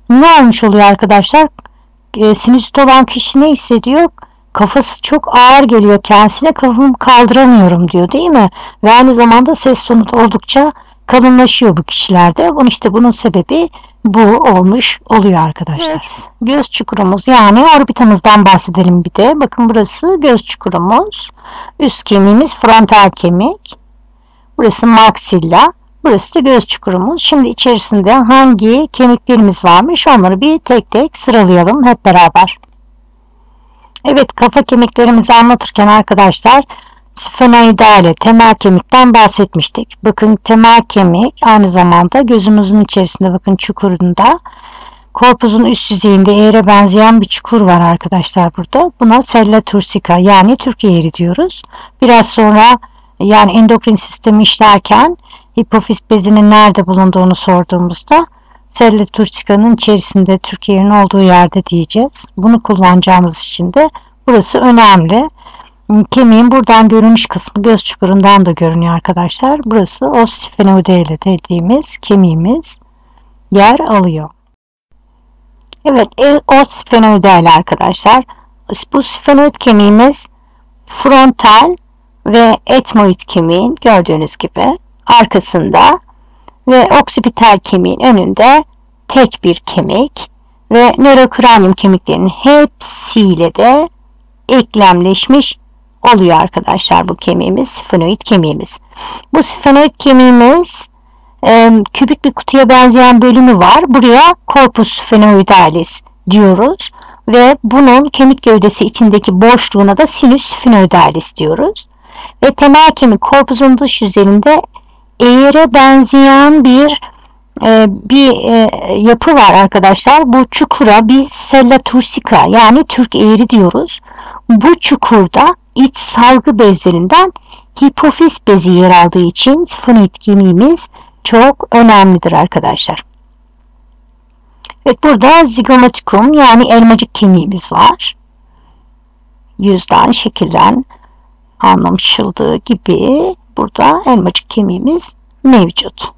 Speaker 1: Ne olmuş oluyor arkadaşlar? Sinüzit olan kişi ne hissediyor? Kafası çok ağır geliyor kendisine, kafamı kaldıramıyorum diyor, değil mi? Ve aynı zamanda ses tonu da oldukça kalınlaşıyor bu kişilerde. Bunun sebebi bu olmuş oluyor arkadaşlar. Evet. Göz çukurumuz, yani orbitamızdan bahsedelim bir de. Bakın, burası göz çukurumuz. Üst kemiğimiz frontal kemik. Burası maxilla. Burası da göz çukurumuz. Şimdi içerisinde hangi kemiklerimiz varmış, onları bir tek tek sıralayalım hep beraber. Evet, kafa kemiklerimizi anlatırken arkadaşlar sfenoidale, temel kemikten bahsetmiştik. Bakın, temel kemik aynı zamanda gözümüzün içerisinde, bakın çukurunda, korpuzun üst yüzeyinde eğre benzeyen bir çukur var arkadaşlar burada. Buna sella turcica, yani Türk eğri diyoruz. Biraz sonra, yani endokrin sistemi işlerken hipofiz bezinin nerede bulunduğunu sorduğumuzda sella turcica'nın içerisinde, Türk eğrinin olduğu yerde diyeceğiz. Bunu kullanacağımız için de burası önemli. Kemiğin buradan görünüş kısmı göz çukurundan da görünüyor arkadaşlar. Burası os sphenoidale dediğimiz kemiğimiz yer alıyor. Evet, os sphenoidale arkadaşlar. Bu sphenoid kemiğimiz frontal ve etmoid kemiğin gördüğünüz gibi arkasında ve oksipital kemiğin önünde tek bir kemik ve nörokraniyum kemiklerinin hepsiyle de eklemleşmiş oluyor arkadaşlar bu kemiğimiz, sfenoid kemiğimiz. Bu sfenoid kemiğimiz kübik bir kutuya benzeyen bölümü var. Buraya corpus sphenoidalis diyoruz ve bunun kemik gövdesi içindeki boşluğuna da sinus sphenoidalis diyoruz. Ve temel kemik korpuzun dış yüzeyinde eğre benzeyen bir yapı var arkadaşlar. Bu çukura biz sella turcica, yani Türk eğri diyoruz. Bu çukurda iç salgı bezlerinden hipofiz bezi yer aldığı için sfenoid kemiğimiz çok önemlidir arkadaşlar. Evet, burada zigomatikum, yani elmacık kemiğimiz var. Yüzden, şekilden anlaşıldığı gibi burada elmacık kemiğimiz mevcut.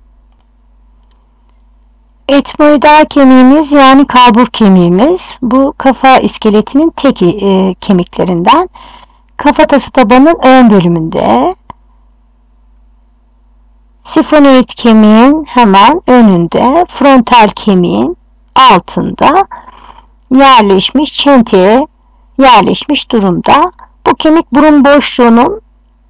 Speaker 1: Etmoidal kemiğimiz, yani kalbur kemiğimiz, bu kafa iskeletinin tek kemiklerinden. Kafatası tabanın ön bölümünde, sfenoid kemiğin hemen önünde, frontal kemiğin altında yerleşmiş, çenteye yerleşmiş durumda. Bu kemik burun boşluğunun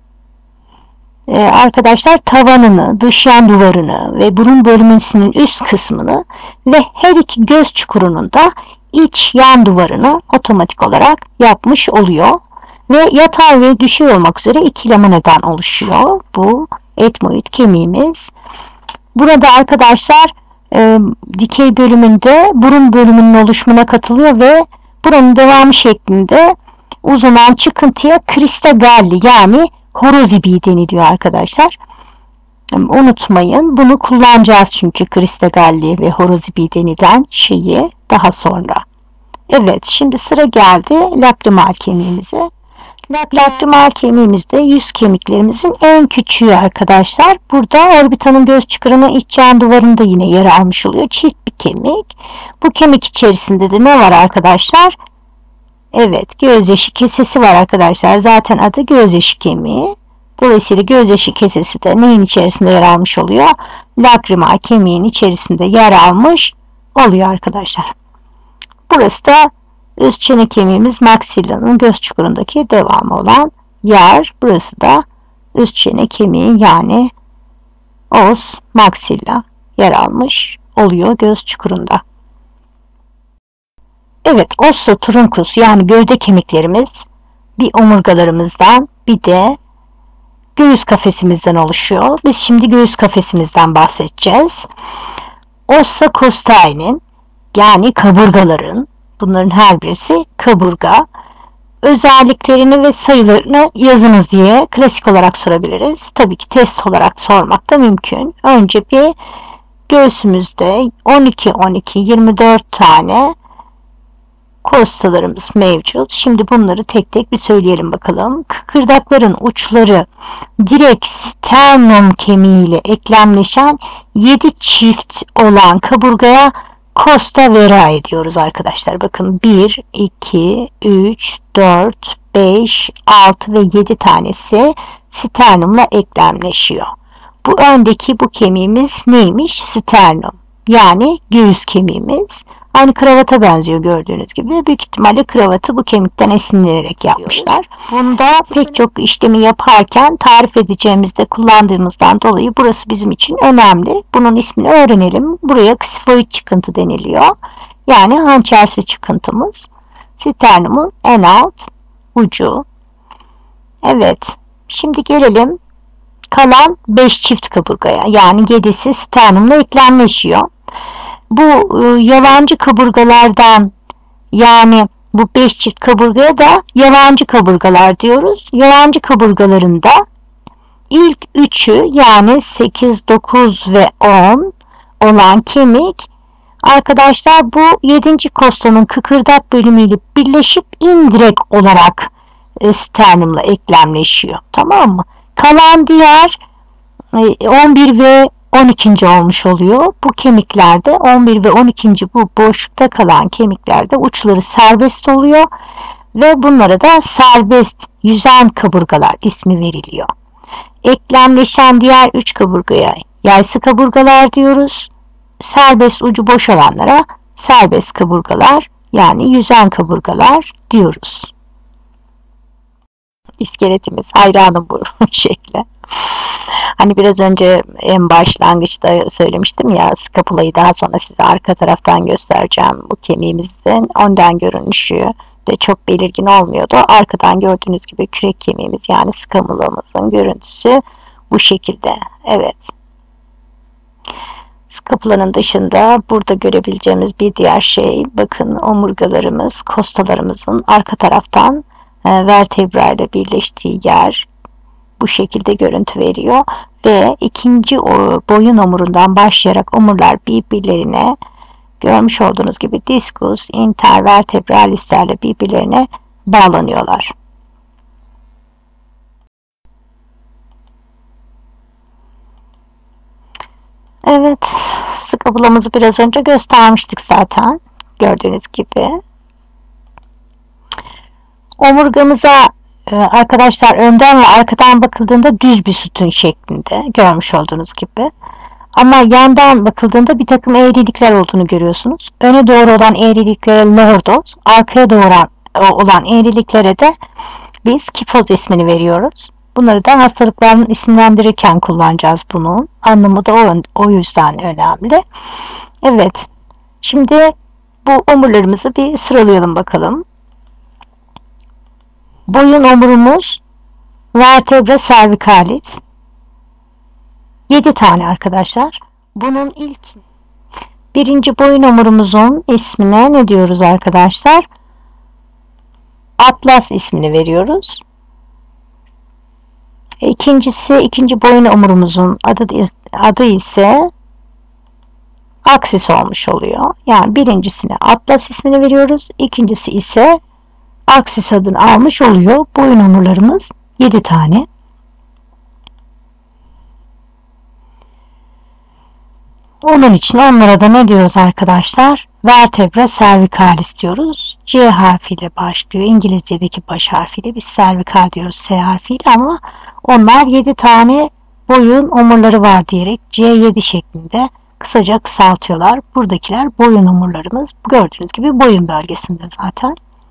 Speaker 1: arkadaşlar tavanını, dış yan duvarını ve burun bölümünün üst kısmını ve her iki göz çukurunun da iç yan duvarını otomatik olarak yapmış oluyor. Ve yatay ve düşey olmak üzere iki laminadan oluşuyor bu etmoid kemiğimiz. Burada arkadaşlar dikey bölümünde burun bölümünün oluşumuna katılıyor ve buranın devamı şeklinde uzanan çıkıntıya crista galli, yani horozibi deniliyor arkadaşlar. Unutmayın, bunu kullanacağız çünkü crista galli ve horozibi denilen şeyi daha sonra. Evet, şimdi sıra geldi lakrimal kemiğimize. Lakrimal kemiğimiz de yüz kemiklerimizin en küçüğü arkadaşlar. Burada orbitanın göz çukurunun iç yan duvarında yine yer almış oluyor. Çift bir kemik. Bu kemik içerisinde de ne var arkadaşlar? Evet, gözyaşı kesesi var arkadaşlar. Zaten adı gözyaşı kemiği. Dolayısıyla gözyaşı kesesi de neyin içerisinde yer almış oluyor? Lakrimal kemiğin içerisinde yer almış oluyor arkadaşlar. Burası da üst çene kemiğimiz, maxillanın göz çukurundaki devamı olan yer. Burası da üst çene kemiği, yani os maxilla yer almış oluyor göz çukurunda. Evet, osso truncus, yani gövde kemiklerimiz bir omurgalarımızdan bir de göğüs kafesimizden oluşuyor. Biz şimdi göğüs kafesimizden bahsedeceğiz. Ossa costae'nin, yani kaburgaların, bunların her birisi kaburga, özelliklerini ve sayılarını yazınız diye klasik olarak sorabiliriz. Tabii ki test olarak sormak da mümkün. Önce bir göğsümüzde 12-24 tane kostalarımız mevcut. Şimdi bunları tek tek bir söyleyelim bakalım. Kıkırdakların uçları direkt sternum kemiğiyle eklemleşen 7 çift olan kaburgaya Costa verae diyoruz arkadaşlar. Bakın 1, 2, 3, 4, 5, 6 ve 7 tanesi sternumla eklemleşiyor. Bu öndeki bu kemiğimiz neymiş? Sternum. Yani göğüs kemiğimiz. Aynı kravata benziyor gördüğünüz gibi. Büyük ihtimalle kravatı bu kemikten esinlenerek yapmışlar. Bunda pek çok işlemi yaparken tarif edeceğimizde kullandığımızdan dolayı burası bizim için önemli. Bunun ismini öğrenelim. Buraya ksifoid çıkıntı deniliyor. Yani hançersi çıkıntımız. Sternumun en alt ucu. Evet. Şimdi gelelim kalan 5 çift kaburgaya. Yani 7'si sternumla eklemleşiyor. Bu yalancı kaburgalardan, yani bu 5 çift kaburgaya da yalancı kaburgalar diyoruz. Yalancı kaburgalarında ilk 3'ü, yani 8, 9 ve 10 olan kemik arkadaşlar bu 7. kostanın kıkırdak bölümüyle birleşip indirekt olarak sternumla eklemleşiyor. Tamam mı? Kalan diğer 11 ve 12. olmuş oluyor. Bu kemiklerde 11 ve 12. bu boşlukta kalan kemiklerde uçları serbest oluyor ve bunlara da serbest yüzen kaburgalar ismi veriliyor. Eklemleşen diğer 3 kaburgaya yaysı kaburgalar diyoruz. Serbest ucu boş olanlara serbest kaburgalar, yani yüzen kaburgalar diyoruz. İskeletimiz, hayranım bu şekle. Hani biraz önce en başlangıçta söylemiştim ya, skapulayı daha sonra size arka taraftan göstereceğim. Bu kemiğimizin önden görünüşü de çok belirgin olmuyordu. Arkadan gördüğünüz gibi kürek kemiğimiz, yani skapulamızın görüntüsü bu şekilde. Evet. Skapulanın dışında burada görebileceğimiz bir diğer şey, bakın omurgalarımız, kostalarımızın arka taraftan vertebra ile birleştiği yer bu şekilde görüntü veriyor ve ikinci boyun omurundan başlayarak omurlar birbirlerine, görmüş olduğunuz gibi diskus intervertebralislerle birbirlerine bağlanıyorlar. Evet, skapulamızı biraz önce göstermiştik zaten, gördüğünüz gibi. Omurgamıza arkadaşlar önden ve arkadan bakıldığında düz bir sütun şeklinde, görmüş olduğunuz gibi. Ama yandan bakıldığında bir takım eğrilikler olduğunu görüyorsunuz. Öne doğru olan eğriliklere lordoz, arkaya doğru olan eğriliklere de biz kifoz ismini veriyoruz. Bunları da hastalıkların isimlendirirken kullanacağız bunun. Anlamı da o yüzden önemli. Evet. Şimdi bu omurlarımızı bir sıralayalım bakalım. Boyun omurumuz vertebra cervicalis. 7 tane arkadaşlar. Bunun birinci boyun omurumuzun ismine ne diyoruz arkadaşlar? Atlas ismini veriyoruz. İkinci boyun omurumuzun adı ise aksis olmuş oluyor. Yani birincisine Atlas ismini veriyoruz. İkincisi ise aksis adını almış oluyor. Boyun omurlarımız 7 tane. Onun için onlara da ne diyoruz arkadaşlar? Vertebra cervicalis diyoruz. C harfiyle başlıyor. İngilizce'deki baş harfiyle biz cervical diyoruz, S harfiyle, ama onlar 7 tane boyun omurları var diyerek C7 şeklinde kısaca kısaltıyorlar. Buradakiler boyun omurlarımız. Gördüğünüz gibi boyun bölgesinde zaten.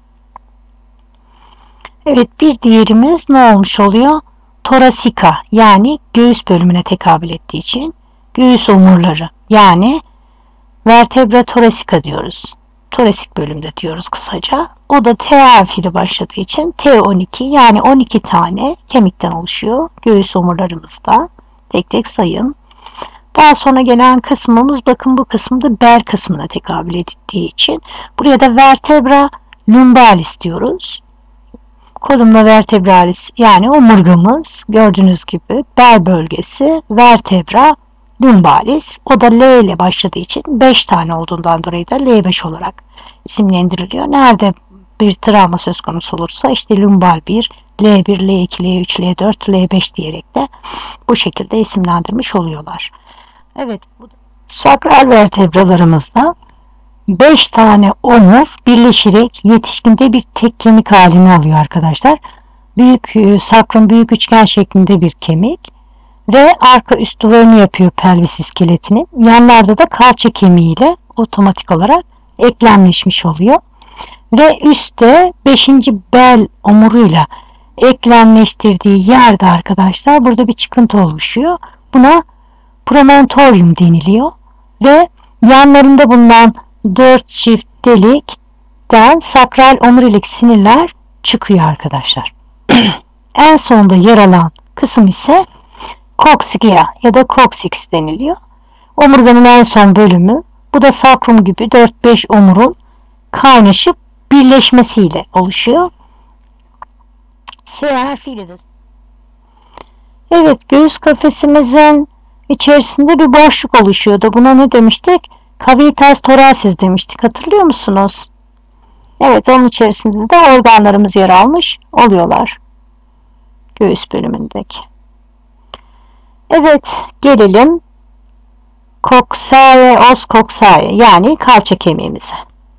Speaker 1: Evet, bir diğerimiz ne olmuş oluyor? Torasika, yani göğüs bölümüne tekabül ettiği için göğüs omurları, yani vertebra thoracica diyoruz. Torasik bölümde diyoruz kısaca. O da T harfiyle başladığı için T12, yani 12 tane kemikten oluşuyor göğüs omurlarımızda. Tek tek sayın. Daha sonra gelen kısmımız, bakın bu kısımda bel kısmına tekabül ettiği için buraya da vertebra lumbalis diyoruz. Kolumna vertebralis, yani omurgamız, gördüğünüz gibi bel bölgesi vertebra lumbalis. O da L ile başladığı için 5 tane olduğundan dolayı da L5 olarak isimlendiriliyor. Nerede bir travma söz konusu olursa işte lumbal 1, L1, L2, L3, L4, L5 diyerek de bu şekilde isimlendirmiş oluyorlar. Evet, sakral vertebralarımızda 5 tane omur birleşerek yetişkinde bir tek kemik halini alıyor arkadaşlar. Büyük sakrum büyük üçgen şeklinde bir kemik ve arka üst duvarını yapıyor pelvis iskeletinin. Yanlarda da kalça kemiğiyle otomatik olarak eklemleşmiş oluyor. Ve üstte 5. bel omuruyla eklemleştirdiği yerde arkadaşlar burada bir çıkıntı oluşuyor. Buna promontorium deniliyor ve yanlarında bulunan 4 çift delikten sakral omurilik sinirler çıkıyor arkadaşlar. En sonda yer alan kısım ise coccygia ya da coccyx deniliyor. Omurganın en son bölümü. Bu da sakrum gibi 4-5 omurun kaynaşıp birleşmesiyle oluşuyor. S harfiyle de. Evet, göğüs kafesimizin içerisinde bir boşluk oluşuyordu. Buna ne demiştik? Cavitas thoracis demiştik. Hatırlıyor musunuz? Evet, onun içerisinde de organlarımız yer almış oluyorlar. Göğüs bölümündeki. Evet, gelelim coxae os coxae yani kalça kemiğimize.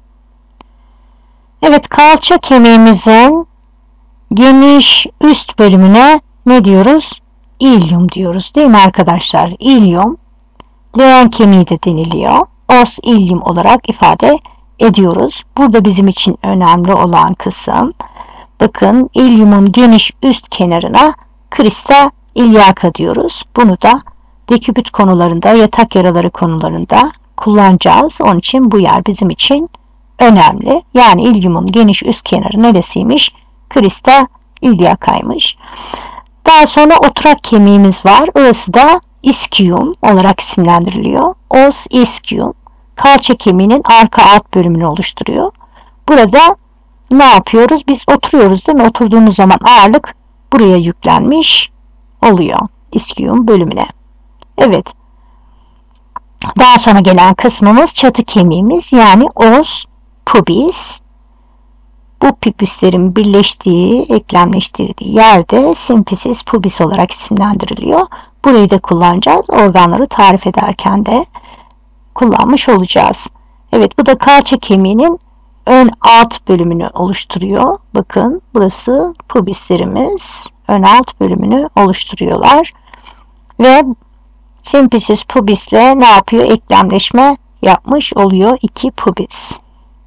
Speaker 1: Evet, kalça kemiğimizin geniş üst bölümüne ne diyoruz? İlyum diyoruz değil mi arkadaşlar? İlyum, leğen kemiği de deniliyor. Os ilyum olarak ifade ediyoruz. Burada bizim için önemli olan kısım, bakın ilyumun geniş üst kenarına crista iliaca diyoruz. Bunu da dekübit konularında, yatak yaraları konularında kullanacağız. Onun için bu yer bizim için önemli. Yani ilyumun geniş üst kenarı neresiymiş? Crista iliaca'ymış. Daha sonra oturak kemiğimiz var. Orası da ischium olarak isimlendiriliyor. Os ischium kalça kemiğinin arka alt bölümünü oluşturuyor. Burada ne yapıyoruz? Biz oturuyoruz değil mi? Oturduğumuz zaman ağırlık buraya yüklenmiş oluyor. İschium bölümüne. Evet. Daha sonra gelen kısmımız çatı kemiğimiz yani os pubis. Bu pubislerin birleştiği, eklemleştirdiği yerde symphysis pubis olarak isimlendiriliyor. Burayı da kullanacağız. Organları tarif ederken de kullanmış olacağız. Evet, bu da kalça kemiğinin ön alt bölümünü oluşturuyor. Bakın burası pubislerimiz ön alt bölümünü oluşturuyorlar. Ve symphysis pubisle ne yapıyor? Eklemleşme yapmış oluyor iki pubis.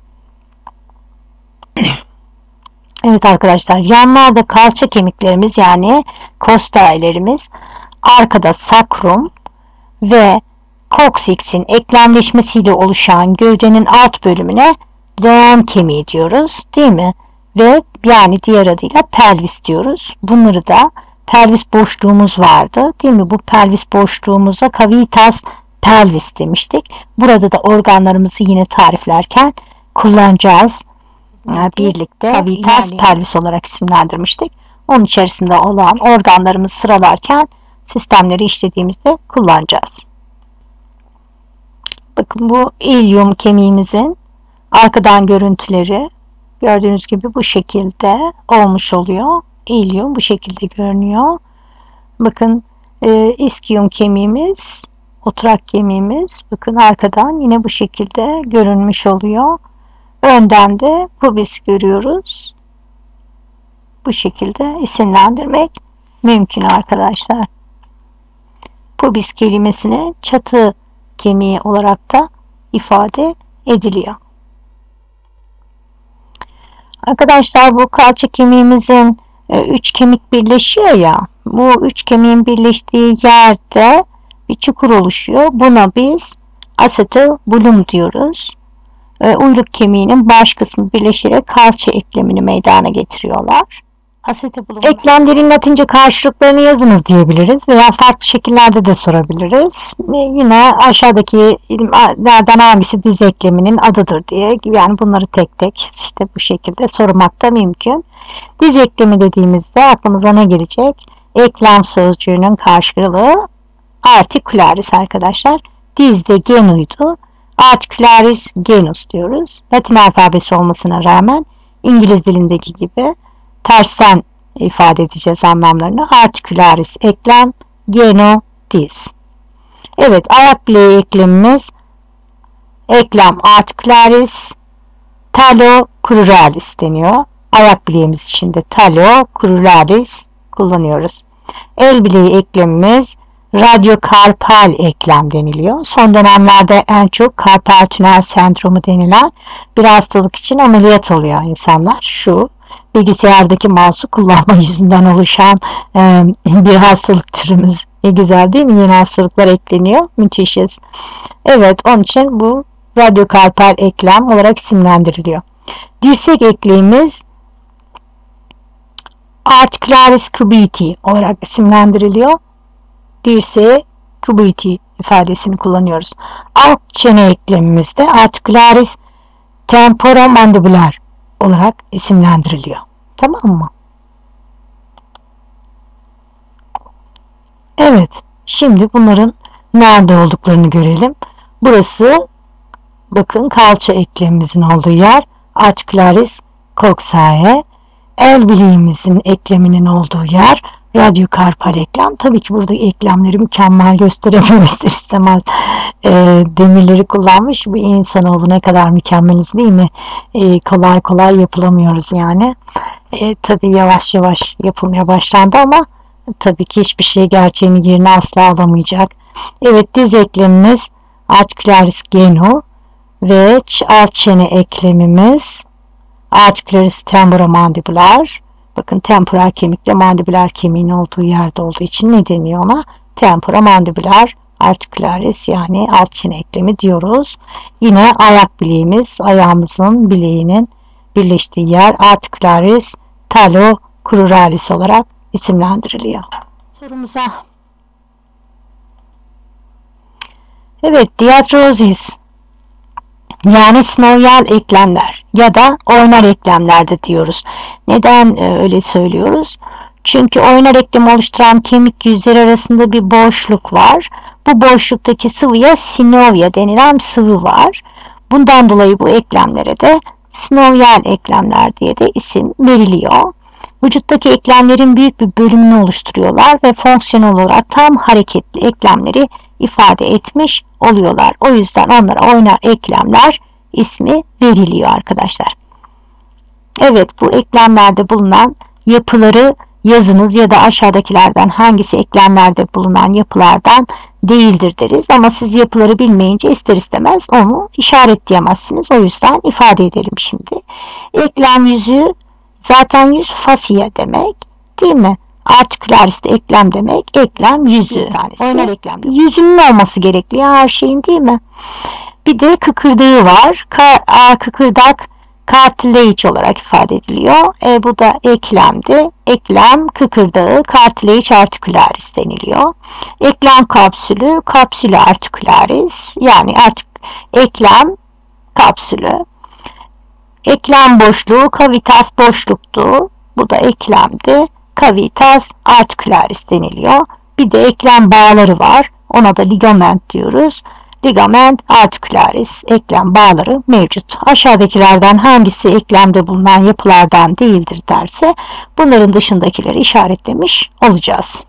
Speaker 1: Evet arkadaşlar, yanlarda kalça kemiklerimiz yani costaelerimiz, arkada sakrum ve koksix'in eklemleşmesiyle oluşan gövdenin alt bölümüne leğen kemiği diyoruz değil mi? Ve yani diğer adıyla pelvis diyoruz. Bunları da pelvis boşluğumuz vardı değil mi? Bu pelvis boşluğumuza cavitas pelvis demiştik. Burada da organlarımızı yine tariflerken kullanacağız. Birlikte cavitas pelvis olarak isimlendirmiştik. Onun içerisinde olan organlarımızı sıralarken sistemleri işlediğimizde kullanacağız. Bakın bu ilyum kemiğimizin arkadan görüntüleri gördüğünüz gibi bu şekilde olmuş oluyor. İlyum bu şekilde görünüyor. Bakın ischium kemiğimiz, oturak kemiğimiz bakın arkadan yine bu şekilde görünmüş oluyor. Önden de pubis görüyoruz. Bu şekilde isimlendirmek mümkün arkadaşlar. Pubis kelimesini çatı kemiği olarak da ifade ediliyor. Arkadaşlar bu kalça kemiğimizin 3 kemik birleşiyor ya. Bu 3 kemiğin birleştiği yerde bir çukur oluşuyor. Buna biz acetabulum diyoruz. Uyluk kemiğinin baş kısmı birleşerek kalça eklemini meydana getiriyorlar. Eklemlerin Latince karşılıklarını yazınız diyebiliriz veya farklı şekillerde de sorabiliriz. Yine aşağıdaki ilimlerden hangisi diz ekleminin adıdır diye, yani bunları tek tek işte bu şekilde sormak da mümkün. Diz eklemi dediğimizde aklımıza ne gelecek? Eklem sözcüğünün karşılığı articularis arkadaşlar. Dizde genuydu. Articularis genus diyoruz. Latin alfabesi olmasına rağmen İngiliz dilindeki gibi tersten ifade edeceğiz anlamlarını. Articularis eklem, genu diz. Evet, ayak bileği eklemimiz eklem articularis talocruralis deniyor. Ayak bileğimiz için de talocruralis kullanıyoruz. El bileği eklemimiz radyokarpal eklem deniliyor. Son dönemlerde en çok karpal tünel sendromu denilen bir hastalık için ameliyat oluyor insanlar. Şu bilgisayardaki mouse'u kullanma yüzünden oluşan bir hastalık türümüz. Ne güzel değil mi? Yeni hastalıklar ekleniyor. Müthişiz. Evet, onun için bu radyokarpal eklem olarak isimlendiriliyor. Dirsek ekleğimiz articularis cubiti olarak isimlendiriliyor. Dirseğe cubiti ifadesini kullanıyoruz. Alt çene eklemimizde articularis temporomandibular olarak isimlendiriliyor. Tamam mı? Evet. Şimdi bunların nerede olduklarını görelim. Burası, bakın, kalça eklemimizin olduğu yer articularis coxae. El bileğimizin ekleminin olduğu yer radyokarpal eklem. Tabii ki burada eklemleri mükemmel gösteremiyoruz istemez. Demirleri kullanmış bir insanoğlu, ne kadar mükemmeliz değil mi? Kolay kolay yapılamıyoruz yani. Tabii yavaş yavaş yapılmaya başlandı ama tabii ki hiçbir şey gerçeğini yerine asla alamayacak. Evet, diz eklemimiz articularis genu ve alt çene eklemimiz articularis temporomandibular. Bakın, temporal kemikle mandibular kemiğin olduğu yerde olduğu için ne deniyor ona? Temporomandibular articularis, yani alt çene eklemi diyoruz. Yine ayak bileğimiz, ayağımızın bileğinin birleştiği yer articularis talocruralis olarak isimlendiriliyor. Sorumuza. Evet, diatrozis yani sinovyal eklemler ya da oynar eklemler de diyoruz. Neden öyle söylüyoruz? Çünkü oynar eklemi oluşturan kemik yüzleri arasında bir boşluk var. Bu boşluktaki sıvıya sinovya denilen bir sıvı var. Bundan dolayı bu eklemlere de sinovyal eklemler diye de isim veriliyor. Vücuttaki eklemlerin büyük bir bölümünü oluşturuyorlar ve fonksiyonel olarak tam hareketli eklemleri ifade etmiş oluyorlar. O yüzden onlara oynar eklemler ismi veriliyor arkadaşlar. Evet, bu eklemlerde bulunan yapıları yazınız ya da aşağıdakilerden hangisi eklemlerde bulunan yapılardan değildir deriz. Ama siz yapıları bilmeyince ister istemez onu işaretleyemezsiniz. O yüzden ifade edelim şimdi. Eklem yüzü, zaten yüz fascia demek değil mi? Articularis de eklem demek. Eklem yüzü. Oynar eklem. Yüzünün olması gerekli her şeyin, değil mi? Bir de kıkırdağı var. Kıkırdak cartilage olarak ifade ediliyor. Bu da eklemdi. Eklem kıkırdağı cartilage articularis deniliyor. Eklem kapsülü kapsülü articularis, yani artık eklem kapsülü. Eklem boşluğu cavitas boşluktu. Bu da eklemdi. Cavitas articularis deniliyor. Bir de eklem bağları var. Ona da ligament diyoruz. Ligament articularis, eklem bağları mevcut. Aşağıdakilerden hangisi eklemde bulunan yapılardan değildir derse bunların dışındakileri işaretlemiş olacağız.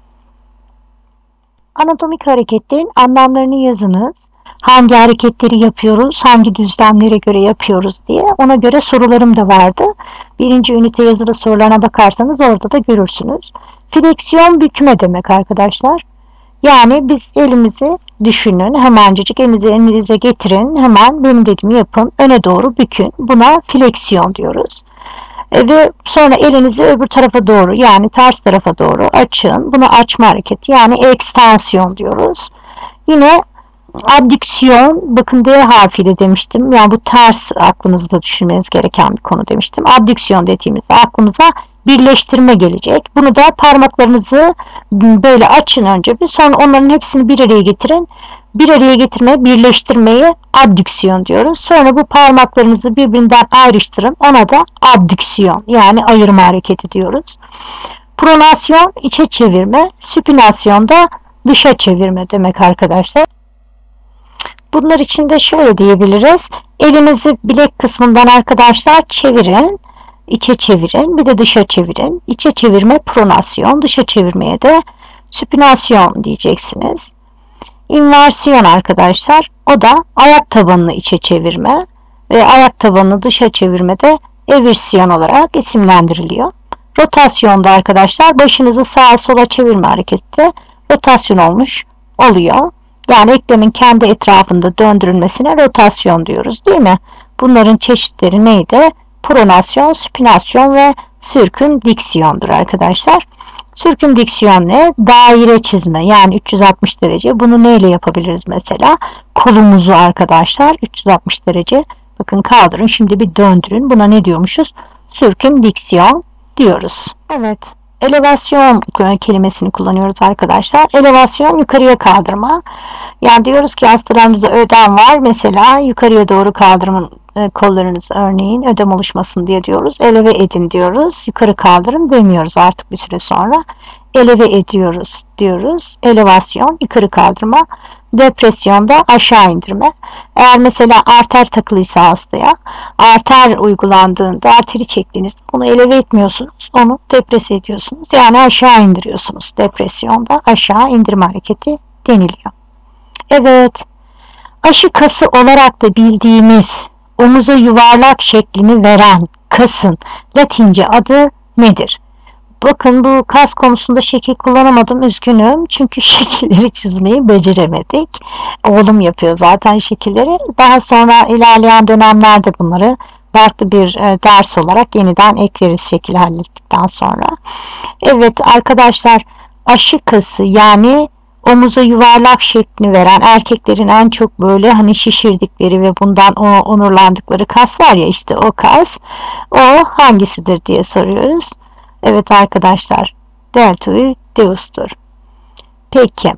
Speaker 1: Anatomik hareketlerin anlamlarını yazınız. Hangi hareketleri yapıyoruz, hangi düzlemlere göre yapıyoruz diye. Ona göre sorularım da vardı. Birinci ünite yazılı sorularına bakarsanız orada da görürsünüz. Fleksiyon bükme demek arkadaşlar. Yani biz elimizi düşünün, hemencecik elinize getirin, hemen benim dediğimi yapın, öne doğru bükün. Buna fleksiyon diyoruz. Ve sonra elinizi öbür tarafa doğru, yani ters tarafa doğru açın. Buna açma hareketi, yani ekstansiyon diyoruz. Yine abdüksiyon, bakın D harfiyle demiştim. Yani bu ters, aklınızda düşünmeniz gereken bir konu demiştim. Abdüksiyon dediğimizde aklımıza birleştirme gelecek. Bunu da parmaklarınızı böyle açın önce bir, sonra onların hepsini bir araya getirin. Bir araya getirme, birleştirmeyi abdüksiyon diyoruz. Sonra bu parmaklarınızı birbirinden ayrıştırın. Ona da abdüksiyon, yani ayırma hareketi diyoruz. Pronasyon içe çevirme, süpinasyon da dışa çevirme demek arkadaşlar. Bunlar için de şöyle diyebiliriz. Elinizi bilek kısmından arkadaşlar çevirin. İçe çevirin. Bir de dışa çevirin. İçe çevirme pronasyon. Dışa çevirmeye de süpinasyon diyeceksiniz. İnversiyon arkadaşlar, o da ayak tabanını içe çevirme ve ayak tabanını dışa çevirme de evirsiyon olarak isimlendiriliyor. Rotasyonda arkadaşlar başınızı sağa sola çevirme hareketi de rotasyon olmuş oluyor. Yani eklemin kendi etrafında döndürülmesine rotasyon diyoruz, değil mi? Bunların çeşitleri neydi? Pronasyon, supinasyon ve sirkümdiksiyondur arkadaşlar. Sirkümdiksiyon ne? Daire çizme, yani 360 derece. Bunu neyle yapabiliriz mesela? Kolumuzu arkadaşlar 360 derece. Bakın kaldırın, şimdi bir döndürün. Buna ne diyormuşuz? Sirkümdiksiyon diyoruz. Evet. Elevasyon kelimesini kullanıyoruz arkadaşlar. Elevasyon yukarıya kaldırma. Yani diyoruz ki hastalarımızda ödem var. Mesela yukarıya doğru kaldırın kollarınızı, örneğin ödem oluşmasın diye diyoruz. Eleve edin diyoruz. Yukarı kaldırın demiyoruz artık bir süre sonra. Eleve ediyoruz diyoruz. Elevasyon yukarı kaldırma. Depresyonda aşağı indirme. Eğer mesela arter takılıysa hastaya, arter uygulandığında arteri çektiğinizde onu eleve etmiyorsunuz, onu deprese ediyorsunuz. Yani aşağı indiriyorsunuz. Depresyonda aşağı indirme hareketi deniliyor. Evet, aşı kası olarak da bildiğimiz omuza yuvarlak şeklini veren kasın Latince adı nedir? Bakın, bu kas konusunda şekil kullanamadım, üzgünüm. Çünkü şekilleri çizmeyi beceremedik. Oğlum yapıyor zaten şekilleri. Daha sonra ilerleyen dönemlerde bunları farklı bir ders olarak yeniden ekleriz şekil hallettikten sonra. Evet arkadaşlar, aşı kası, yani omuza yuvarlak şeklini veren, erkeklerin en çok böyle hani şişirdikleri ve bundan onurlandıkları kas var ya, işte o kas, o hangisidir diye soruyoruz. Evet arkadaşlar, deltoideus'tur. Peki,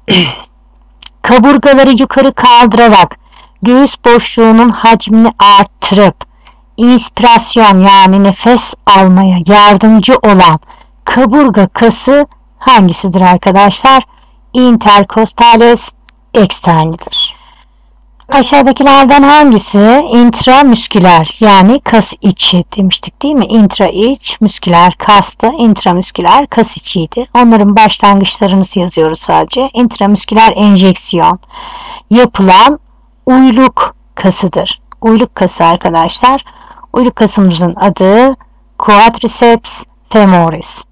Speaker 1: kaburgaları yukarı kaldırarak göğüs boşluğunun hacmini arttırıp inspirasyon, yani nefes almaya yardımcı olan kaburga kası hangisidir arkadaşlar? Intercostales externidir. Aşağıdakilerden hangisi intramüsküler, yani kas içi demiştik değil mi? Intra iç, müsküler kastı, intramüsküler kas içiydi. Onların başlangıçlarını yazıyoruz sadece. Intramüsküler enjeksiyon yapılan uyluk kasıdır. Uyluk kası arkadaşlar. Uyluk kasımızın adı quadriceps femoris.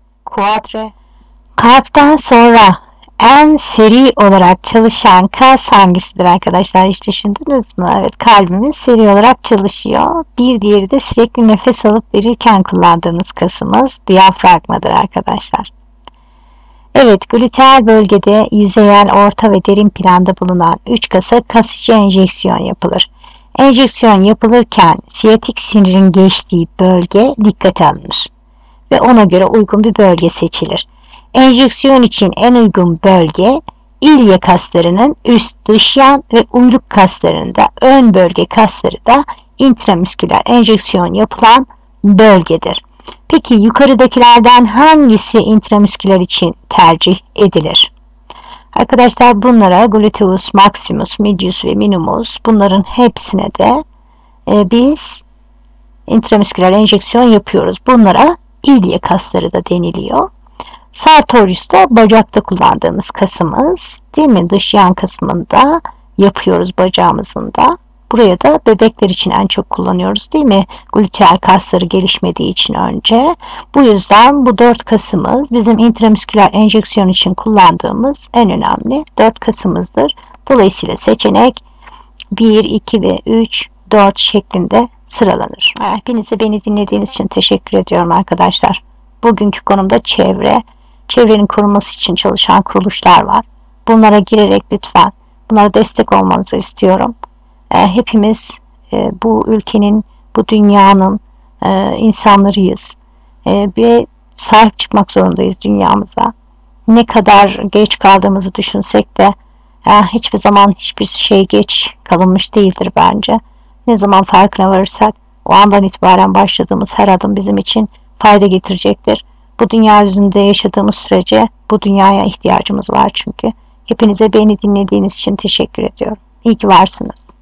Speaker 1: Kalpten sonra en seri olarak çalışan kas hangisidir arkadaşlar? Hiç düşündünüz mü? Evet, kalbimiz seri olarak çalışıyor. Bir diğeri de sürekli nefes alıp verirken kullandığımız kasımız diyafragmadır arkadaşlar. Evet, gluteal bölgede yüzeyel, orta ve derin planda bulunan 3 kasa kas içi enjeksiyon yapılır. Enjeksiyon yapılırken siyatik sinirin geçtiği bölge dikkate alınır ve ona göre uygun bir bölge seçilir. Enjeksiyon için en uygun bölge ilya kaslarının üst, dış yan ve uyluk kaslarında ön bölge kasları da intramüsküler enjeksiyon yapılan bölgedir. Peki yukarıdakilerden hangisi intramüsküler için tercih edilir? Arkadaşlar, bunlara gluteus maximus, medius ve minimus, bunların hepsine de biz intramüsküler enjeksiyon yapıyoruz. Bunlara ilya kasları da deniliyor. Sartorius da bacakta kullandığımız kasımız, değil mi? Dış yan kısmında yapıyoruz bacağımızın da. Buraya da bebekler için en çok kullanıyoruz, değil mi? Gluteal kasları gelişmediği için önce. Bu yüzden bu 4 kasımız bizim intramüsküler enjeksiyon için kullandığımız en önemli 4 kasımızdır. Dolayısıyla seçenek 1, 2 ve 3, 4 şeklinde sıralanır. Hepinize beni dinlediğiniz için teşekkür ediyorum arkadaşlar. Bugünkü konumda çevre. Çevrenin korunması için çalışan kuruluşlar var. Bunlara girerek lütfen bunlara destek olmanızı istiyorum. Hepimiz bu ülkenin, bu dünyanın insanlarıyız. Ve sahip çıkmak zorundayız dünyamıza. Ne kadar geç kaldığımızı düşünsek de hiçbir zaman hiçbir şey geç kalınmış değildir bence. Ne zaman farkına varırsak o andan itibaren başladığımız her adım bizim için fayda getirecektir. Bu dünya yüzünde yaşadığımız sürece bu dünyaya ihtiyacımız var çünkü. Hepinize beni dinlediğiniz için teşekkür ediyorum. İyi ki varsınız.